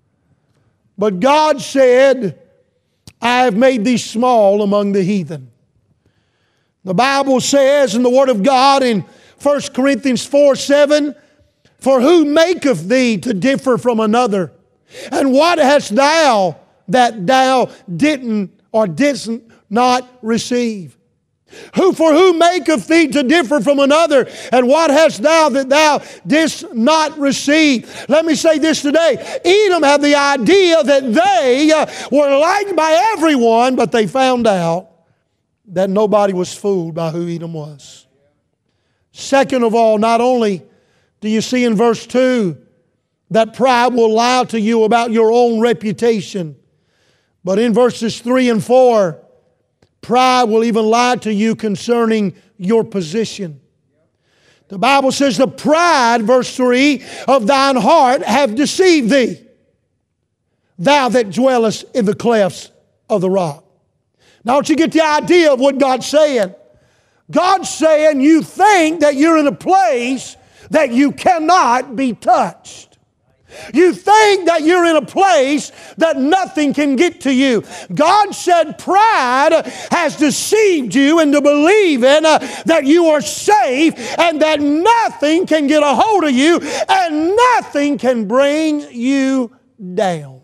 Speaker 3: But God said, I have made thee small among the heathen. The Bible says in the Word of God in First Corinthians four seven, for who maketh thee to differ from another? And what hast thou that thou didn't or didst not receive? Who for who maketh thee to differ from another? And what hast thou that thou didst not receive? Let me say this today. Edom had the idea that they uh, were liked by everyone, but they found out that nobody was fooled by who Edom was. Second of all, not only do you see in verse two that pride will lie to you about your own reputation, but in verses three and four, Pride will even lie to you concerning your position. The Bible says, the pride, verse three, of thine heart have deceived thee, thou that dwellest in the clefts of the rock. Now, don't you get the idea of what God's saying? God's saying you think that you're in a place that you cannot be touched. You think that you're in a place that nothing can get to you. God said pride has deceived you into believing uh, that you are safe and that nothing can get a hold of you and nothing can bring you down.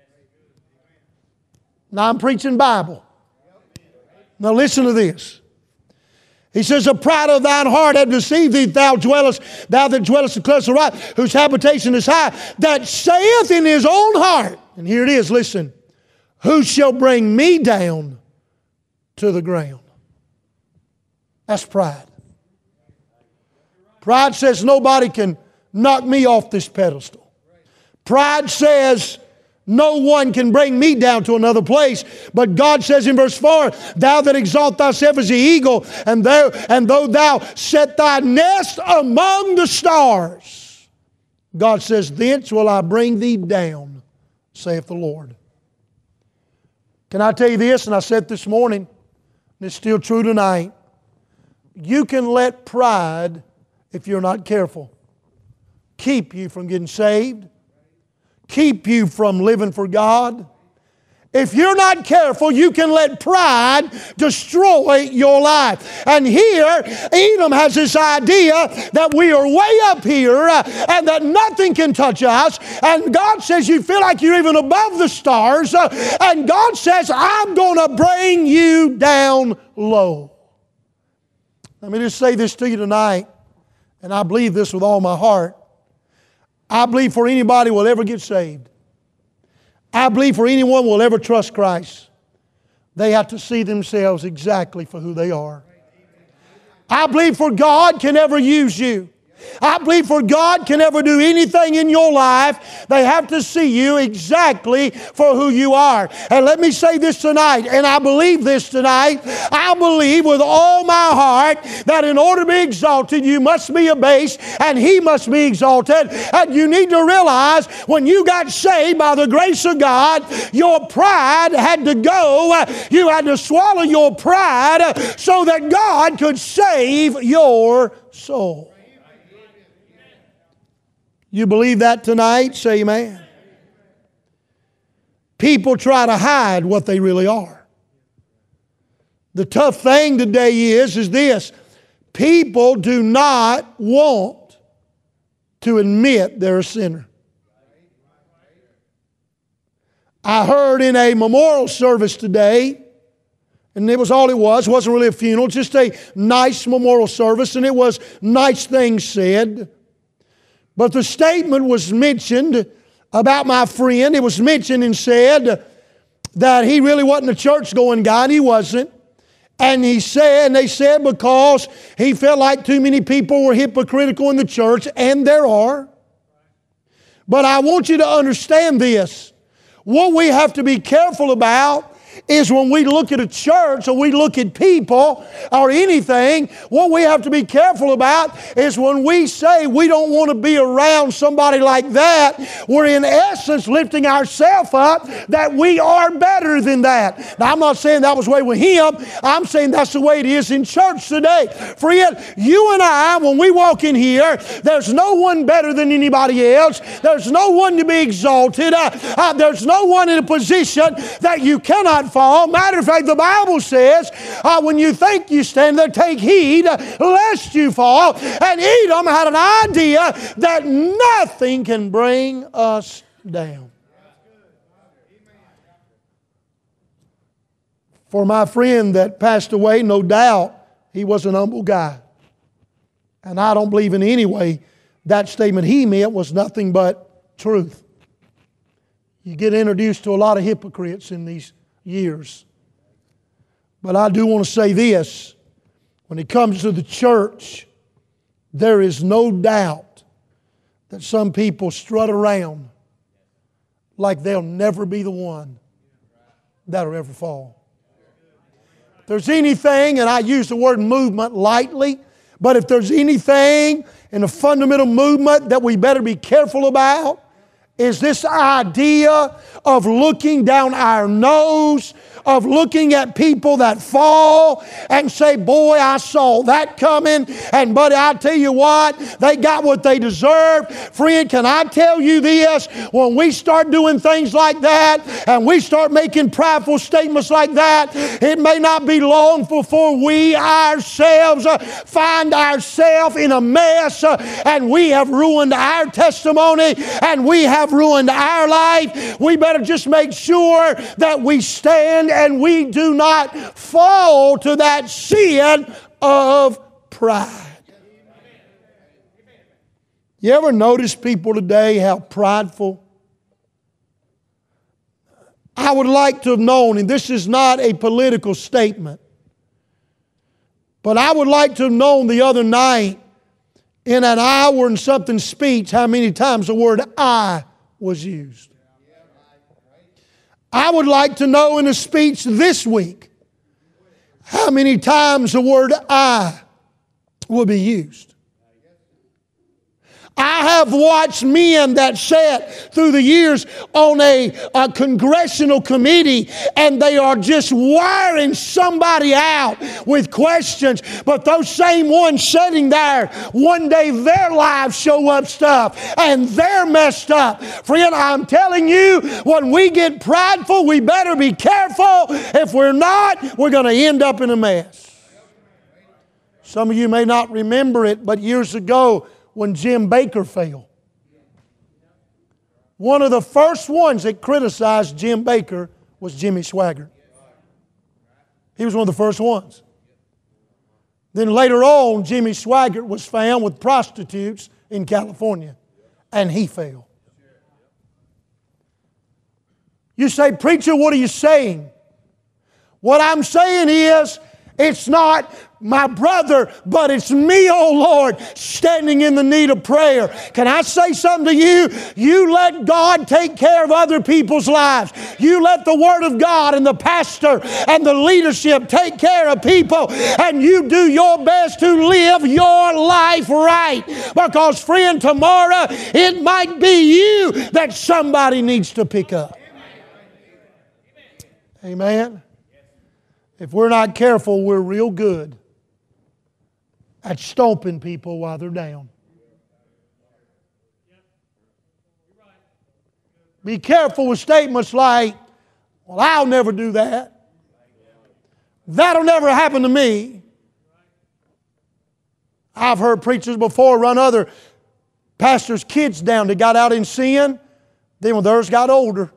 Speaker 3: Now I'm preaching Bible. Now listen to this. He says, the pride of thine heart hath deceived thee, thou dwellest, thou that dwellest in the clefts of the rock, whose habitation is high, that saith in his own heart, and here it is, listen, who shall bring me down to the ground? That's pride. Pride says nobody can knock me off this pedestal. Pride says no one can bring me down to another place. But God says in verse four, thou that exalt thyself as the eagle, and though, and though thou set thy nest among the stars, God says, thence will I bring thee down, saith the Lord. Can I tell you this? And I said this morning, and it's still true tonight. You can let pride, if you're not careful, keep you from getting saved, keep you from living for God. If you're not careful, you can let pride destroy your life. And here, Edom has this idea that we are way up here uh, and that nothing can touch us. And God says you feel like you're even above the stars. Uh, and God says, I'm going to bring you down low. Let me just say this to you tonight, and I believe this with all my heart. I believe for anybody will ever get saved, I believe for anyone will ever trust Christ, they have to see themselves exactly for who they are. I believe for God can ever use you, I believe for God can ever do anything in your life, they have to see you exactly for who you are. And let me say this tonight, and I believe this tonight, I believe with all my heart that in order to be exalted, you must be abased and He must be exalted. And you need to realize when you got saved by the grace of God, your pride had to go. You had to swallow your pride so that God could save your soul. You believe that tonight? Say amen. People try to hide what they really are. The tough thing today is, is this. People do not want to admit they're a sinner. I heard in a memorial service today, and it was all it was. It wasn't really a funeral, just a nice memorial service, and it was nice things said. But the statement was mentioned about my friend. It was mentioned and said that he really wasn't a church-going guy, and he wasn't. And he said, and they said because he felt like too many people were hypocritical in the church, and there are. But I want you to understand this. What we have to be careful about is when we look at a church or we look at people or anything, what we have to be careful about is when we say we don't want to be around somebody like that, we're in essence lifting ourselves up that we are better than that. Now, I'm not saying that was the way with him. I'm saying that's the way it is in church today. Friend, you and I, when we walk in here, there's no one better than anybody else. There's no one to be exalted. Uh, uh, there's no one in a position that you cannot fall. Matter of fact, the Bible says, uh, when you think you stand there, take heed lest you fall. And Edom had an idea that nothing can bring us down. For my friend that passed away, no doubt, he was an humble guy. And I don't believe in any way that statement he meant was nothing but truth. You get introduced to a lot of hypocrites in these years. But I do want to say this. When it comes to the church, there is no doubt that some people strut around like they'll never be the one that'll ever fall. If there's anything, and I use the word movement lightly, but if there's anything in the fundamental movement that we better be careful about, is this idea of looking down our nose, of looking at people that fall and say, boy, I saw that coming, and buddy, I tell you what, they got what they deserved. Friend, can I tell you this? When we start doing things like that, and we start making prideful statements like that, it may not be long before we ourselves uh, find ourselves in a mess, uh, and we have ruined our testimony, and we have ruined our life. We better just make sure that we stand and we do not fall to that sin of pride. You ever notice people today how prideful? I would like to have known, and this is not a political statement, but I would like to have known the other night in an hour and something speech how many times the word I was used. I would like to know in a speech this week how many times the word I will be used. I have watched men that sat through the years on a, a congressional committee, and they are just wiring somebody out with questions. But those same ones sitting there, one day their lives show up stuff and they're messed up. Friend, I'm telling you, when we get prideful, we better be careful. If we're not, we're going to end up in a mess. Some of you may not remember it, but years ago, when Jim Bakker fell, one of the first ones that criticized Jim Bakker was Jimmy Swaggart. He was one of the first ones. Then later on, Jimmy Swaggart was found with prostitutes in California, and he fell. You say, preacher, what are you saying? What I'm saying is, it's not my brother, but it's me, oh Lord, standing in the need of prayer. Can I say something to you? You let God take care of other people's lives. You let the Word of God and the pastor and the leadership take care of people, and you do your best to live your life right. Because, friend, tomorrow it might be you that somebody needs to pick up. Amen. If we're not careful, we're real good at stomping people while they're down. Be careful with statements like, well, I'll never do that. That'll never happen to me. I've heard preachers before run other pastors' kids down that got out in sin. Then when theirs got older,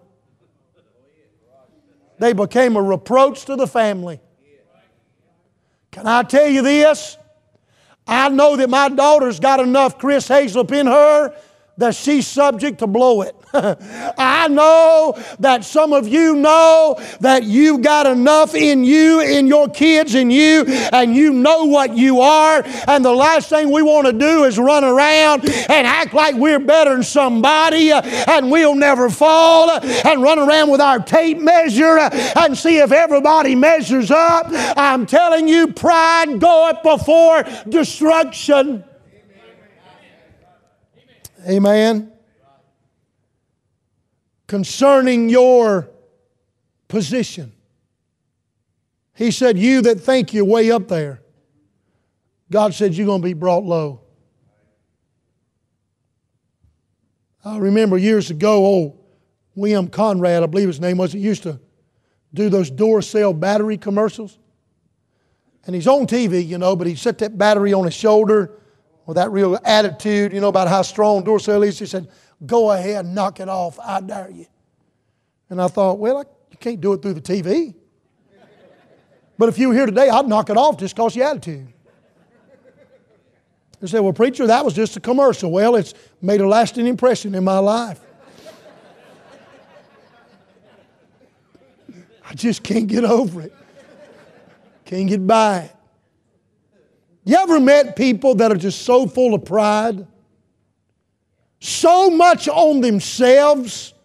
Speaker 3: they became a reproach to the family. Can I tell you this? I know that my daughter's got enough Chris Hazelip in her that she's subject to blow it. I know that some of you know that you've got enough in you, in your kids, in you, and you know what you are. And the last thing we want to do is run around and act like we're better than somebody, uh, and we'll never fall, uh, and run around with our tape measure uh, and see if everybody measures up. I'm telling you, pride goeth before destruction. Amen. Concerning your position, He said, you that think you're way up there, God said you're going to be brought low. I remember years ago, old William Conrad, I believe his name was, he used to do those Duracell battery commercials. And he's on T V, you know, but he set that battery on his shoulder with that real attitude, you know, about how strong Duracell is. He said, go ahead, knock it off, I dare you. And I thought, well, I, you can't do it through the T V. But if you were here today, I'd knock it off just because of your attitude. They said, well, preacher, that was just a commercial. Well, it's made a lasting impression in my life. I just can't get over it. Can't get by it. You ever met people that are just so full of pride? So much on themselves?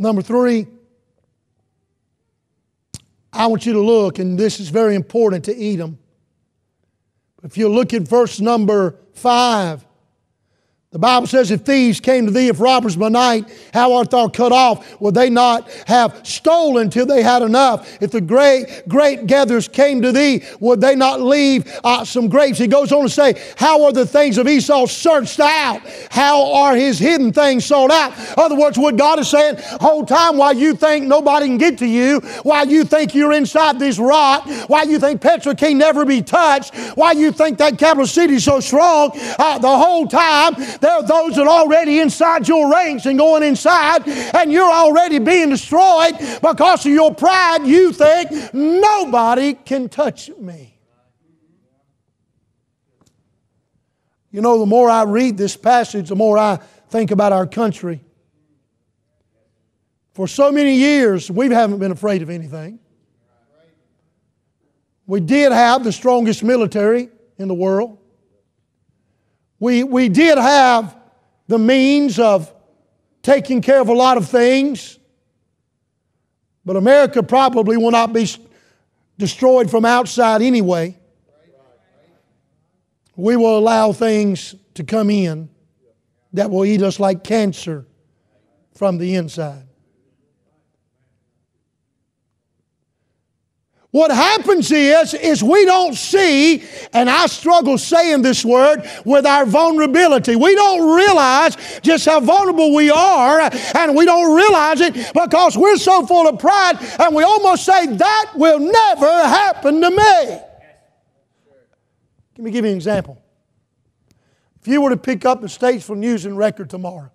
Speaker 3: Number three, I want you to look, and this is very important to Edom. If you look at verse number five, the Bible says, if thieves came to thee, if robbers by night, how art thou cut off? Would they not have stolen till they had enough? If the great, great gatherers came to thee, would they not leave uh, some grapes? He goes on to say, how are the things of Esau searched out? How are his hidden things sought out? In other words, what God is saying, whole time while you think nobody can get to you, while you think you're inside this rock, while you think Petra can never be touched, while you think that capital city is so strong, uh, the whole time, there are those that are already inside your ranks and going inside, and you're already being destroyed because of your pride. You think nobody can touch me. You know, the more I read this passage, the more I think about our country. For so many years, we haven't been afraid of anything. We did have the strongest military in the world. We, we did have the means of taking care of a lot of things. But America probably will not be destroyed from outside anyway. We will allow things to come in that will eat us like cancer from the inside. What happens is, is we don't see, and I struggle saying this word, with our vulnerability. We don't realize just how vulnerable we are, and we don't realize it because we're so full of pride, and we almost say, that will never happen to me. Let me give you an example. If you were to pick up the Statesville News and Record tomorrow,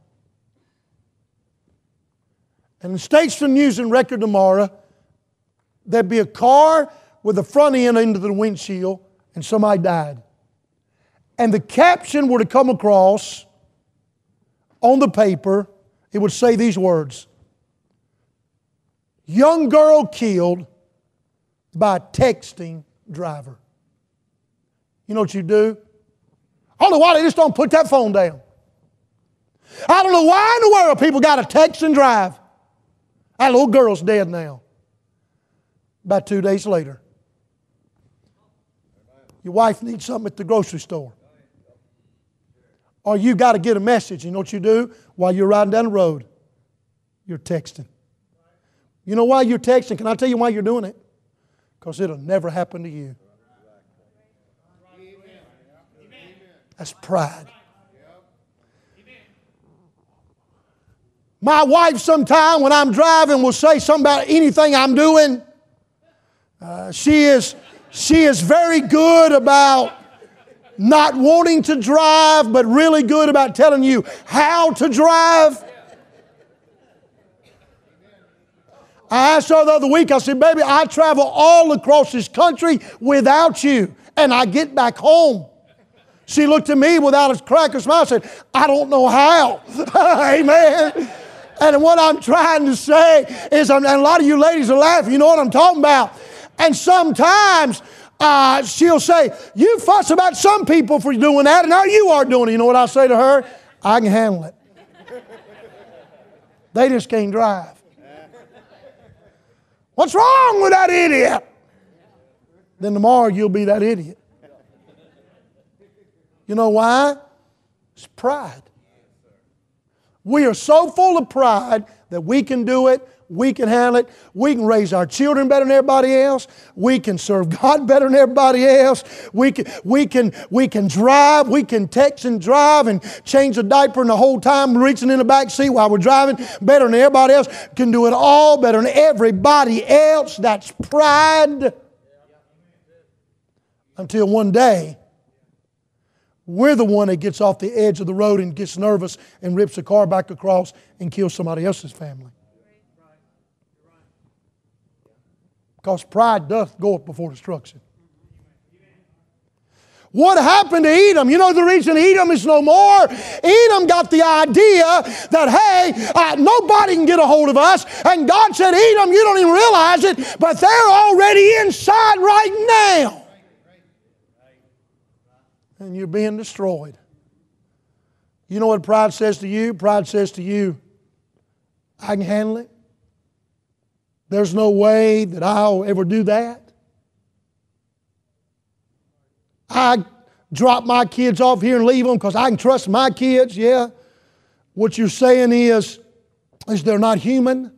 Speaker 3: and the Statesville News and Record tomorrow, there'd be a car with the front end into the windshield and somebody died. And the caption were to come across on the paper, it would say these words: young girl killed by texting driver. You know what you do? I don't know why they just don't put that phone down. I don't know why in the world people got to text and drive. That little girl's dead now. About two days later, your wife needs something at the grocery store. Or you got to get a message. You know what you do while you're riding down the road? You're texting. You know why you're texting? Can I tell you why you're doing it? Because it'll never happen to you. That's pride. My wife sometime when I'm driving will say something about anything I'm doing. Uh, she is she is very good about not wanting to drive, but really good about telling you how to drive. I asked her the other week, I said, baby, I travel all across this country without you, and I get back home. She looked at me without a crack of smile and said, I don't know how. Amen. And what I'm trying to say is, and a lot of you ladies are laughing, you know what I'm talking about. And sometimes uh, she'll say, you fuss about some people for doing that, and now you are doing it. You know what I say to her? I can handle it. They just can't drive. What's wrong with that idiot? Then tomorrow you'll be that idiot. You know why? It's pride. We are so full of pride that we can do it. We can handle it. We can raise our children better than everybody else. We can serve God better than everybody else. We can, we can, we can drive. We can text and drive and change the diaper and the whole time reaching in the back seat while we're driving better than everybody else. Can do it all better than everybody else. That's pride. Until one day, we're the one that gets off the edge of the road and gets nervous and rips the car back across and kills somebody else's family. Because pride doth go up before destruction. What happened to Edom? You know the reason Edom is no more? Edom got the idea that, hey, uh, nobody can get a hold of us. And God said, Edom, you don't even realize it, but they're already inside right now. And you're being destroyed. You know what pride says to you? Pride says to you, I can handle it. There's no way that I'll ever do that. I drop my kids off here and leave them because I can trust my kids. Yeah. What you're saying is, is they're not human.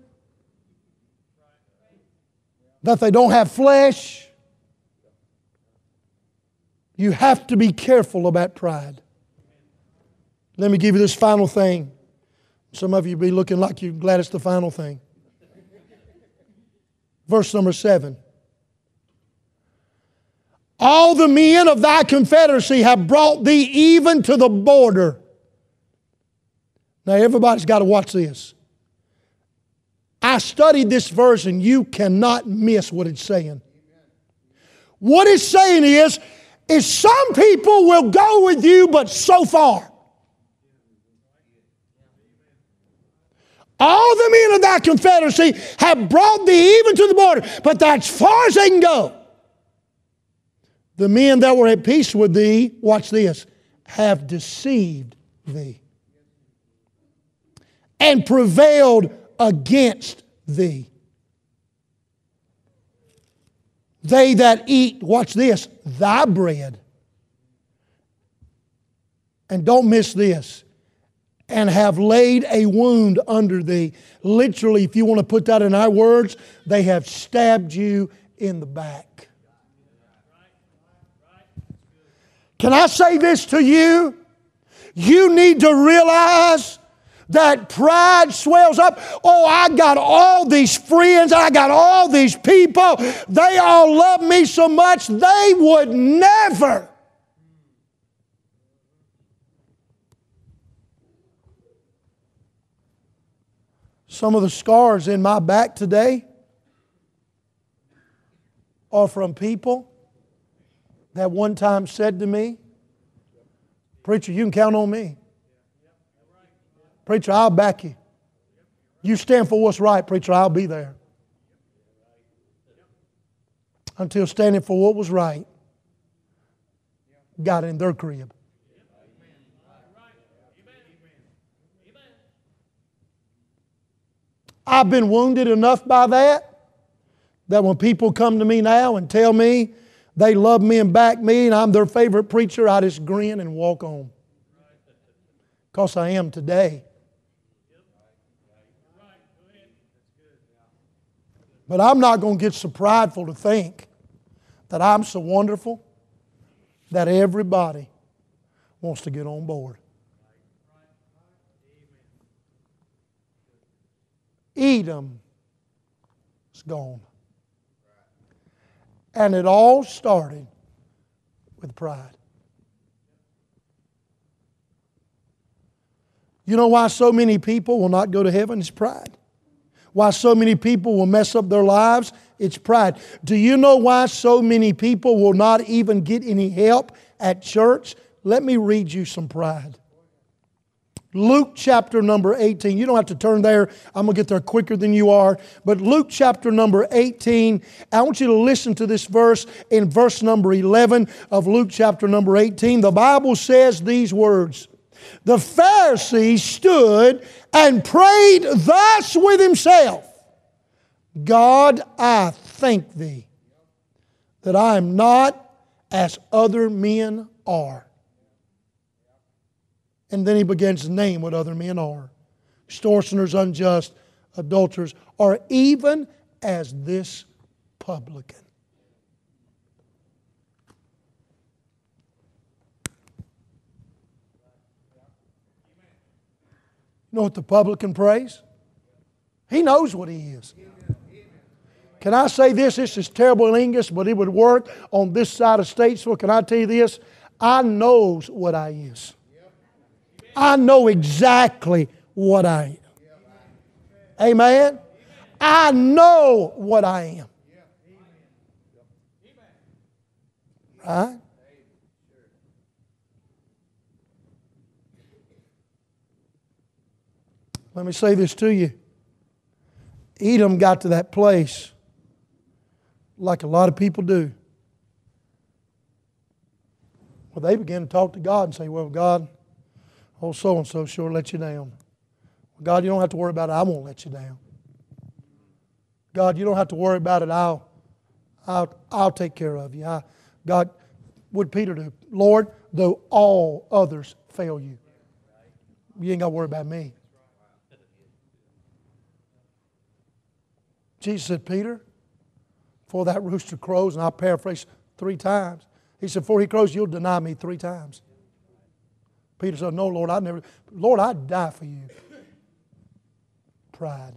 Speaker 3: That they don't have flesh. You have to be careful about pride. Let me give you this final thing. Some of you be looking like you're glad it's the final thing. Verse number seven. All the men of thy confederacy have brought thee even to the border. Now everybody's got to watch this. I studied this verse and you cannot miss what it's saying. What it's saying is, is some people will go with you but so far. All the men of thy confederacy have brought thee even to the border, but that's as far as they can go. The men that were at peace with thee, watch this, have deceived thee and prevailed against thee. They that eat, watch this, thy bread. And don't miss this. And have laid a wound under thee. Literally, if you want to put that in our words, they have stabbed you in the back. Can I say this to you? You need to realize that pride swells up. Oh, I got all these friends. I got all these people. They all love me so much. They would never. Some of the scars in my back today are from people that one time said to me, "Preacher, you can count on me. Preacher, I'll back you. You stand for what's right, preacher, I'll be there." Until standing for what was right got in their crib. I've been wounded enough by that, that when people come to me now and tell me they love me and back me and I'm their favorite preacher, I just grin and walk on. Because I am today. But I'm not going to get so prideful to think that I'm so wonderful that everybody wants to get on board. Edom is gone. And it all started with pride. You know why so many people will not go to heaven? It's pride. Why so many people will mess up their lives? It's pride. Do you know why so many people will not even get any help at church? Let me read you some pride. Luke chapter number eighteen. You don't have to turn there. I'm going to get there quicker than you are. But Luke chapter number eighteen. I want you to listen to this verse in verse number eleven of Luke chapter number eighteen. The Bible says these words. The Pharisee stood and prayed thus with himself. God, I thank Thee that I am not as other men are. And then he begins to name what other men are. Extortioners, unjust, adulterers, or even as this publican. You know what the publican prays? He knows what he is. Can I say this? This is terrible in English, but it would work on this side of Statesville. Can I tell you this? I knows what I is. I know exactly what I am. Amen? I know what I am. Right? Let me say this to you. Edom got to that place like a lot of people do. Well, they began to talk to God and say, well, God, oh, so-and-so sure let you down. God, you don't have to worry about it. I won't let you down. God, you don't have to worry about it. I'll, I'll, I'll take care of you. I, God, what did Peter do? Lord, though all others fail you, you ain't got to worry about me. Jesus said, Peter, before that rooster crows, and I'll paraphrase three times, he said, before he crows, you'll deny me three times. Peter said, no, Lord, I'd never, Lord, I'd die for you. Pride.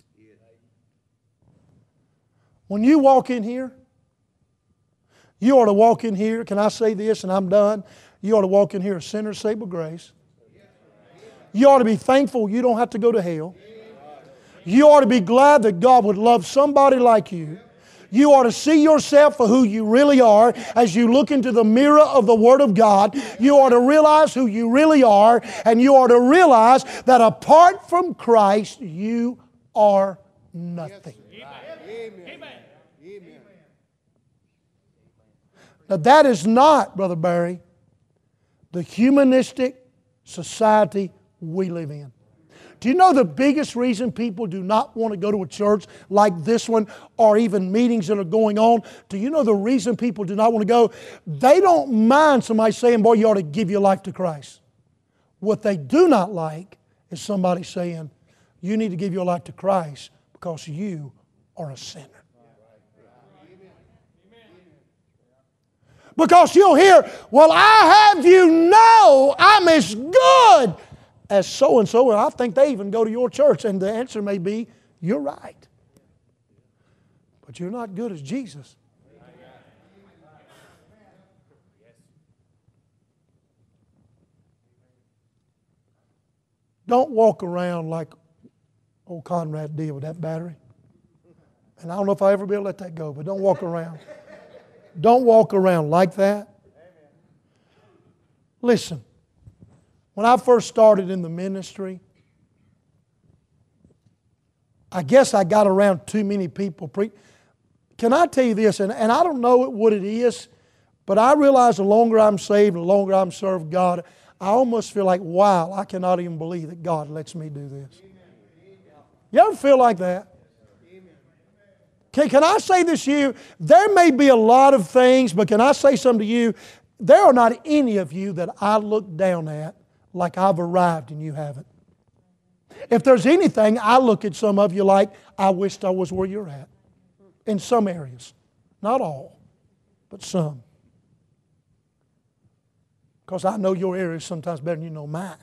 Speaker 3: When you walk in here, you ought to walk in here, can I say this and I'm done? You ought to walk in here a sinner saved by grace. You ought to be thankful you don't have to go to hell. You ought to be glad that God would love somebody like you. You ought to see yourself for who you really are as you look into the mirror of the Word of God. You ought to realize who you really are, and you ought to realize that apart from Christ, you are nothing.
Speaker 1: Amen. Amen.
Speaker 3: Now that is not, Brother Barry, the humanistic society we live in. Do you know the biggest reason people do not want to go to a church like this one or even meetings that are going on? Do you know the reason people do not want to go? They don't mind somebody saying, boy, you ought to give your life to Christ. What they do not like is somebody saying, you need to give your life to Christ because you are a sinner. Because you'll hear, well, I have you know I'm as good as so-and-so, and I think they even go to your church. And the answer may be, you're right. But you're not good as Jesus. Don't walk around like old Conrad did with that battery. And I don't know if I'll ever be able to let that go, but don't walk around. Don't walk around like that. Listen. When I first started in the ministry, I guess I got around too many people. Pre- Can I tell you this? And, and I don't know what it is, but I realize the longer I'm saved, the longer I'm serving God, I almost feel like, wow, I cannot even believe that God lets me do this. You ever feel like that? Can, can I say this to you? There may be a lot of things, but can I say something to you? There are not any of you that I look down at like I've arrived and you haven't. If there's anything, I look at some of you like I wished I was where you're at. In some areas. Not all, but some. Because I know your area sometimes better than you know mine.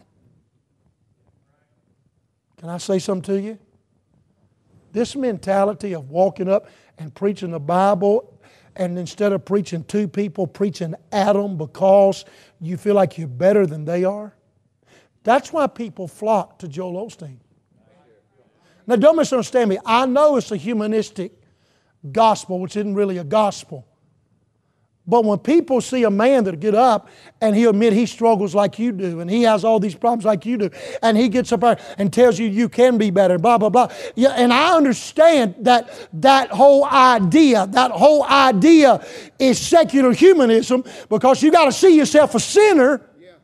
Speaker 3: Can I say something to you? This mentality of walking up and preaching the Bible, and instead of preaching to people, preaching at them because you feel like you're better than they are. That's why people flock to Joel Osteen. Now don't misunderstand me. I know it's a humanistic gospel, which isn't really a gospel. But when people see a man that get up and he'll admit he struggles like you do and he has all these problems like you do and he gets up there and tells you you can be better, blah, blah, blah. Yeah, and I understand that that whole idea, that whole idea is secular humanism because you got to see yourself a sinner.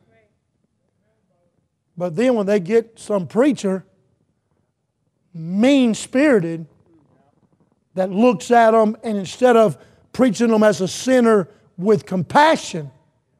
Speaker 3: But then when they get some preacher, mean-spirited, that looks at them and instead of preaching them as a sinner with compassion,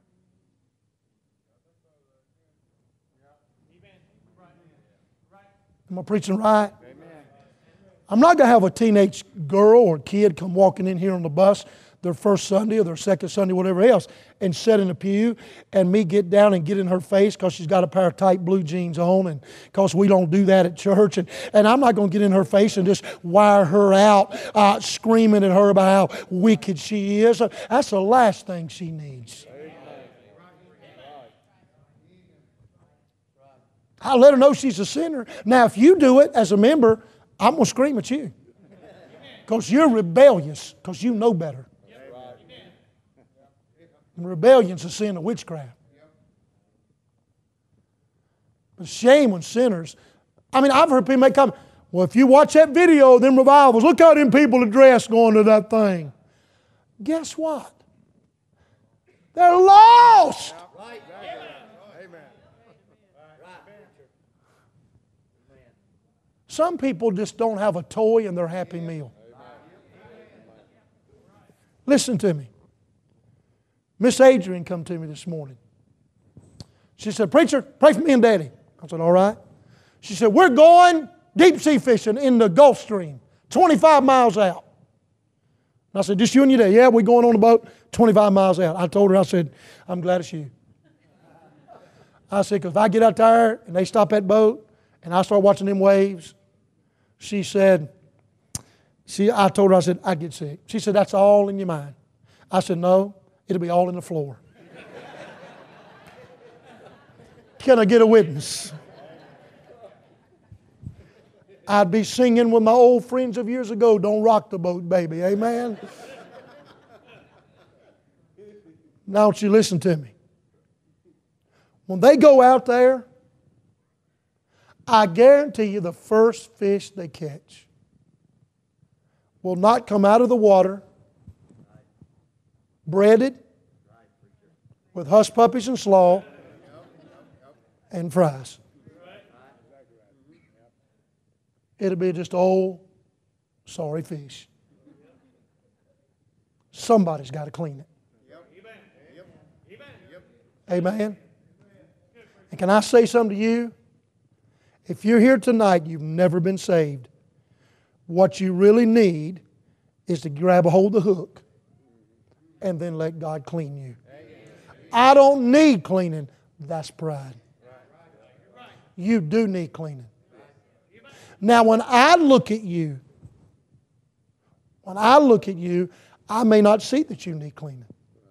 Speaker 3: am I preaching right? I'm not going to have a teenage girl or kid come walking in here on the bus their first Sunday or their second Sunday, whatever else, and sit in a pew and me get down and get in her face because she's got a pair of tight blue jeans on and because we don't do that at church. And, and I'm not going to get in her face and just wire her out, uh, screaming at her about how wicked she is. That's the last thing she needs. I'll let her know she's a sinner. Now, if you do it as a member, I'm going to scream at you because you're rebellious because you know better. And rebellion's a sin of witchcraft. But shame when sinners. I mean, I've heard people make comment, well, if you watch that video of them revivals, look how them people are dressed going to that thing. Guess what? They're lost. Some people just don't have a toy in their Happy Meal. Listen to me. Miss Adrian come to me this morning. She said, "Preacher, pray for me and Daddy." I said, "All right." She said, "We're going deep sea fishing in the Gulf Stream, twenty-five miles out." And I said, "Just you and your dad?" "Yeah, we're going on a boat twenty-five miles out." I told her, I said, "I'm glad it's you." I said, "Because if I get out there and they stop that boat and I start watching them waves," she said, she, I told her, I said, "I'd get sick." She said, "That's all in your mind." I said, "No, it'll be all in the floor." Can I get a witness? I'd be singing with my old friends of years ago, "Don't rock the boat, baby." Amen? Now, don't you listen to me. When they go out there, I guarantee you the first fish they catch will not come out of the water breaded with hush puppies and slaw and fries. It'll be just old, sorry fish. Somebody's got to clean it. Amen. And can I say something to you? If you're here tonight, you've never been saved. What you really need is to grab a hold of the hook and then let God clean you. I don't need cleaning. That's pride. You do need cleaning. Now, when I look at you, when I look at you, I may not see that you need cleaning.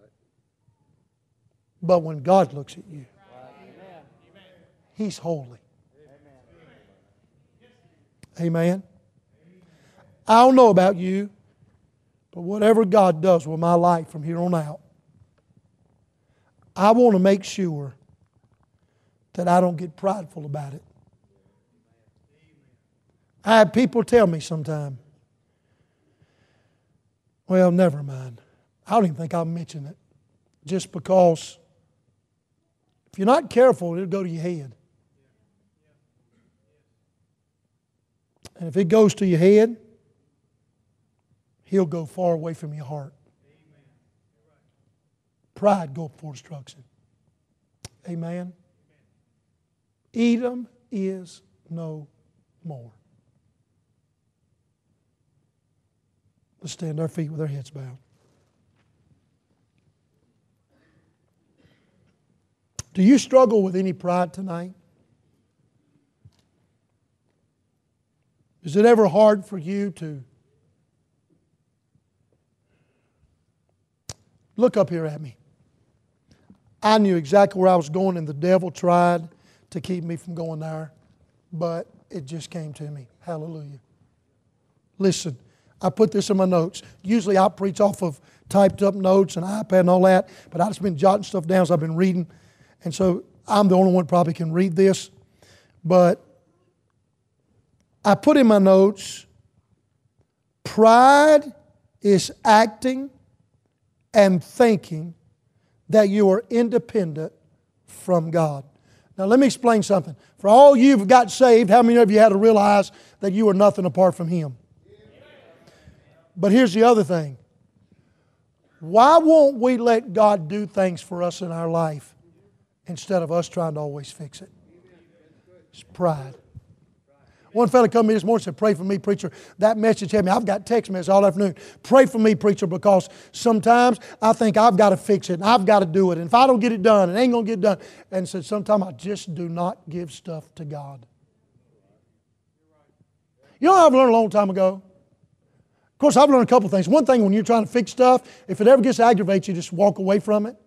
Speaker 3: But when God looks at you, He's holy. Amen. I don't know about you, but whatever God does with my life from here on out, I want to make sure that I don't get prideful about it. I have people tell me sometime, "Well, never mind. I don't even think I'll mention it." Just because if you're not careful, it'll go to your head. And if it goes to your head, he'll go far away from your heart. Pride goes before destruction. Amen. Edom is no more. Let's stand our feet with our heads bowed. Do you struggle with any pride tonight? Is it ever hard for you to look up here at me? I knew exactly where I was going, and the devil tried to keep me from going there, but it just came to me. Hallelujah. Listen, I put this in my notes. Usually I preach off of typed up notes and iPad and all that, but I've just been jotting stuff down as I've been reading. And so I'm the only one probably can read this. But I put in my notes, pride is acting and thinking that you are independent from God. Now let me explain something. For all you who've got saved, how many of you had to realize that you are nothing apart from Him? But here's the other thing. Why won't we let God do things for us in our life instead of us trying to always fix it? It's pride. One fella come to me this morning and said, "Pray for me, preacher." That message had me. I've got text messages all afternoon. "Pray for me, preacher, because sometimes I think I've got to fix it and I've got to do it. And if I don't get it done, it ain't going to get done." And said, "Sometimes I just do not give stuff to God." You know what I've learned a long time ago? Of course, I've learned a couple things. One thing, when you're trying to fix stuff, if it ever gets aggravates you, just walk away from it.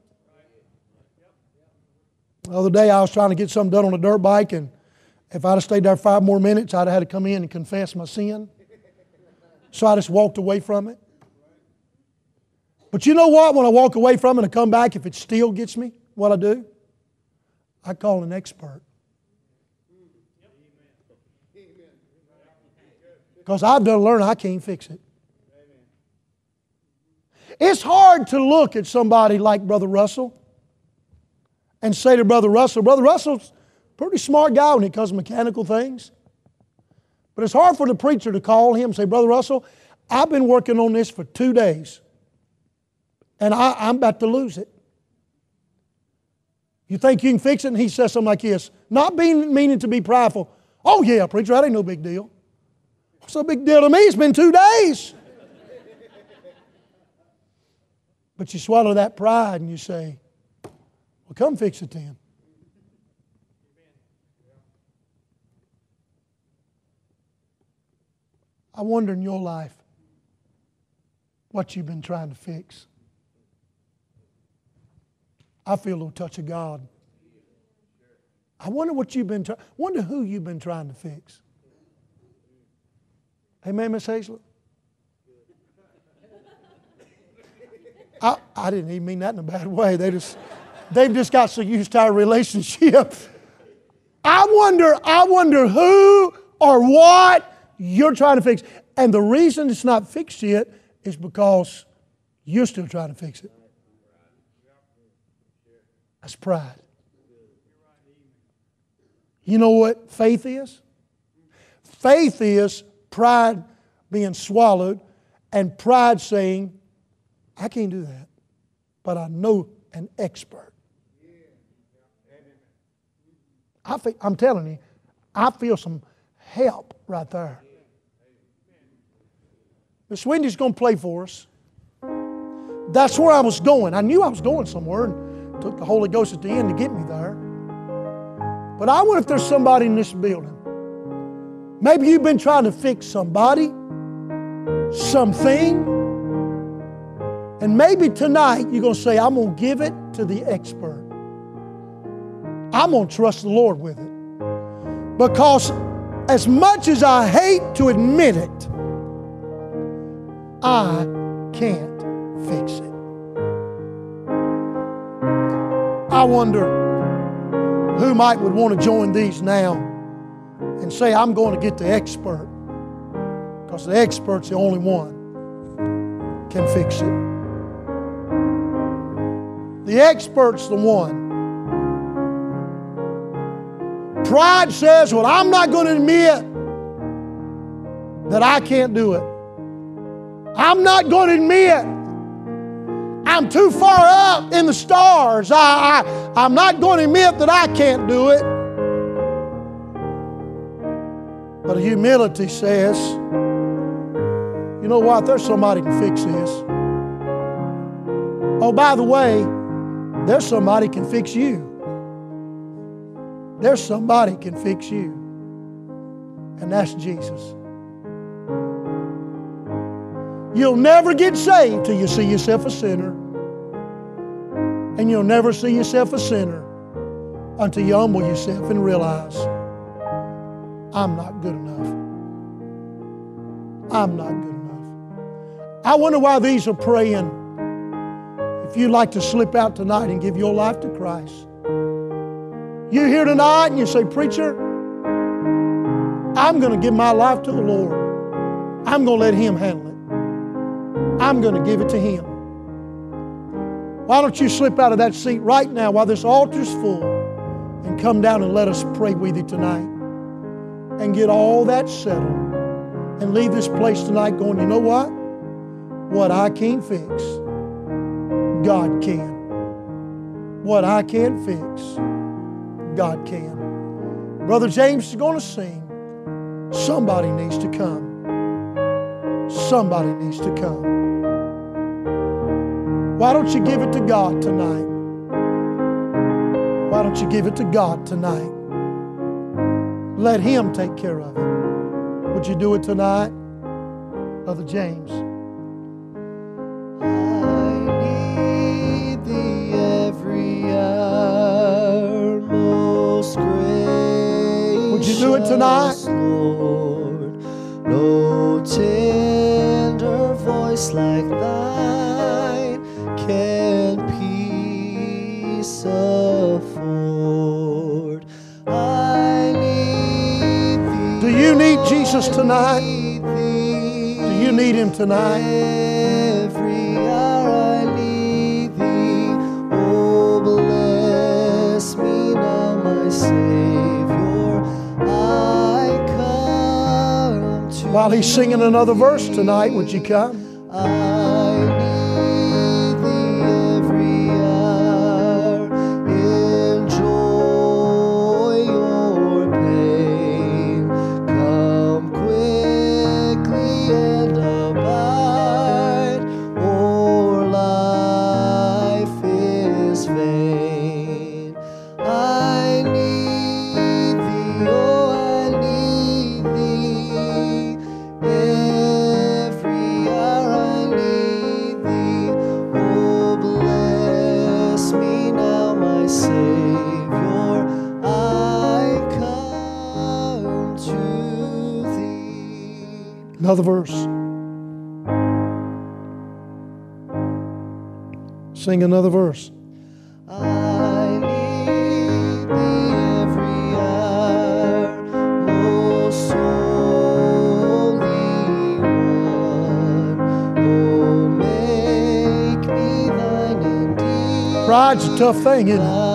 Speaker 3: The other day I was trying to get something done on a dirt bike, and if I'd have stayed there five more minutes, I'd have had to come in and confess my sin. So I just walked away from it. But you know what? When I walk away from it and come back, if it still gets me, what I do? I call an expert. Because I've done learn I can't fix it. It's hard to look at somebody like Brother Russell and say to Brother Russell, Brother Russell's a pretty smart guy when it comes to mechanical things. But it's hard for the preacher to call him and say, Brother Russell, I've been working on this for two days. and I, I'm about to lose it. You think you can fix it? And he says something like this, not being meaning to be prideful. Oh yeah, preacher, that ain't no big deal. What's a big deal to me? It's been two days. But you swallow that pride and you say, well, come fix it then. I wonder in your life what you've been trying to fix. I feel a little touch of God. I wonder what you've been trying, wonder who you've been trying to fix. Amen, Miss Hazlett? I, I didn't even mean that in a bad way. They just, they've just got so used to our relationship. I wonder, I wonder who or what you're trying to fix. And the reason it's not fixed yet is because you're still trying to fix it. That's pride. You know what faith is? Faith is pride being swallowed and pride saying, I can't do that, but I know an expert. I feel, I'm telling you, I feel some help right there. Miss Wendy's going to play for us. That's where I was going. I knew I was going somewhere and took the Holy Ghost at the end to get me there. But I wonder if there's somebody in this building. Maybe you've been trying to fix somebody, something, and maybe tonight you're going to say, I'm going to give it to the expert. I'm going to trust the Lord with it. Because as much as I hate to admit it, I can't fix it. I wonder who might would want to join these now and say, I'm going to get the expert. Because the expert's the only one can fix it. The expert's the one. Pride says, well, I'm not going to admit that I can't do it. I'm not going to admit I'm too far up in the stars. I, I, I'm not going to admit that I can't do it. But humility says, you know what? There's somebody who can fix this. Oh, by the way, there's somebody who can fix you. There's somebody who can fix you. And that's Jesus. You'll never get saved till you see yourself a sinner. And you'll never see yourself a sinner until you humble yourself and realize, I'm not good enough. I'm not good enough. I wonder why these are praying. If you'd like to slip out tonight and give your life to Christ. You're here tonight and you say, preacher, I'm going to give my life to the Lord. I'm going to let Him handle it. I'm going to give it to Him. Why don't you slip out of that seat right now while this altar's full and come down and let us pray with you tonight and get all that settled and leave this place tonight going, you know what? What I can't fix, God can. What I can't fix, God can. Brother James is going to sing. Somebody needs to come. Somebody needs to come. Why don't you give it to God tonight? Why don't you give it to God tonight? Let Him take care of it. Would you do it tonight? Brother James.
Speaker 1: I need Thee every hour, most gracious
Speaker 3: Would you do it tonight?
Speaker 1: Lord, no tender voice like Thine can peace afford. I need Thee.
Speaker 3: Do you need Jesus tonight?
Speaker 1: Thee.
Speaker 3: Do you need Him tonight?
Speaker 1: Every hour I need Thee. Oh, bless me now, my Savior. I come to
Speaker 3: While he's singing another verse tonight, would you come?
Speaker 1: I need Thee
Speaker 3: Another verse. Sing another verse.
Speaker 1: I need thee every hour, most holy one. Oh, make me thine indeed.
Speaker 3: Pride's a tough thing, isn't it?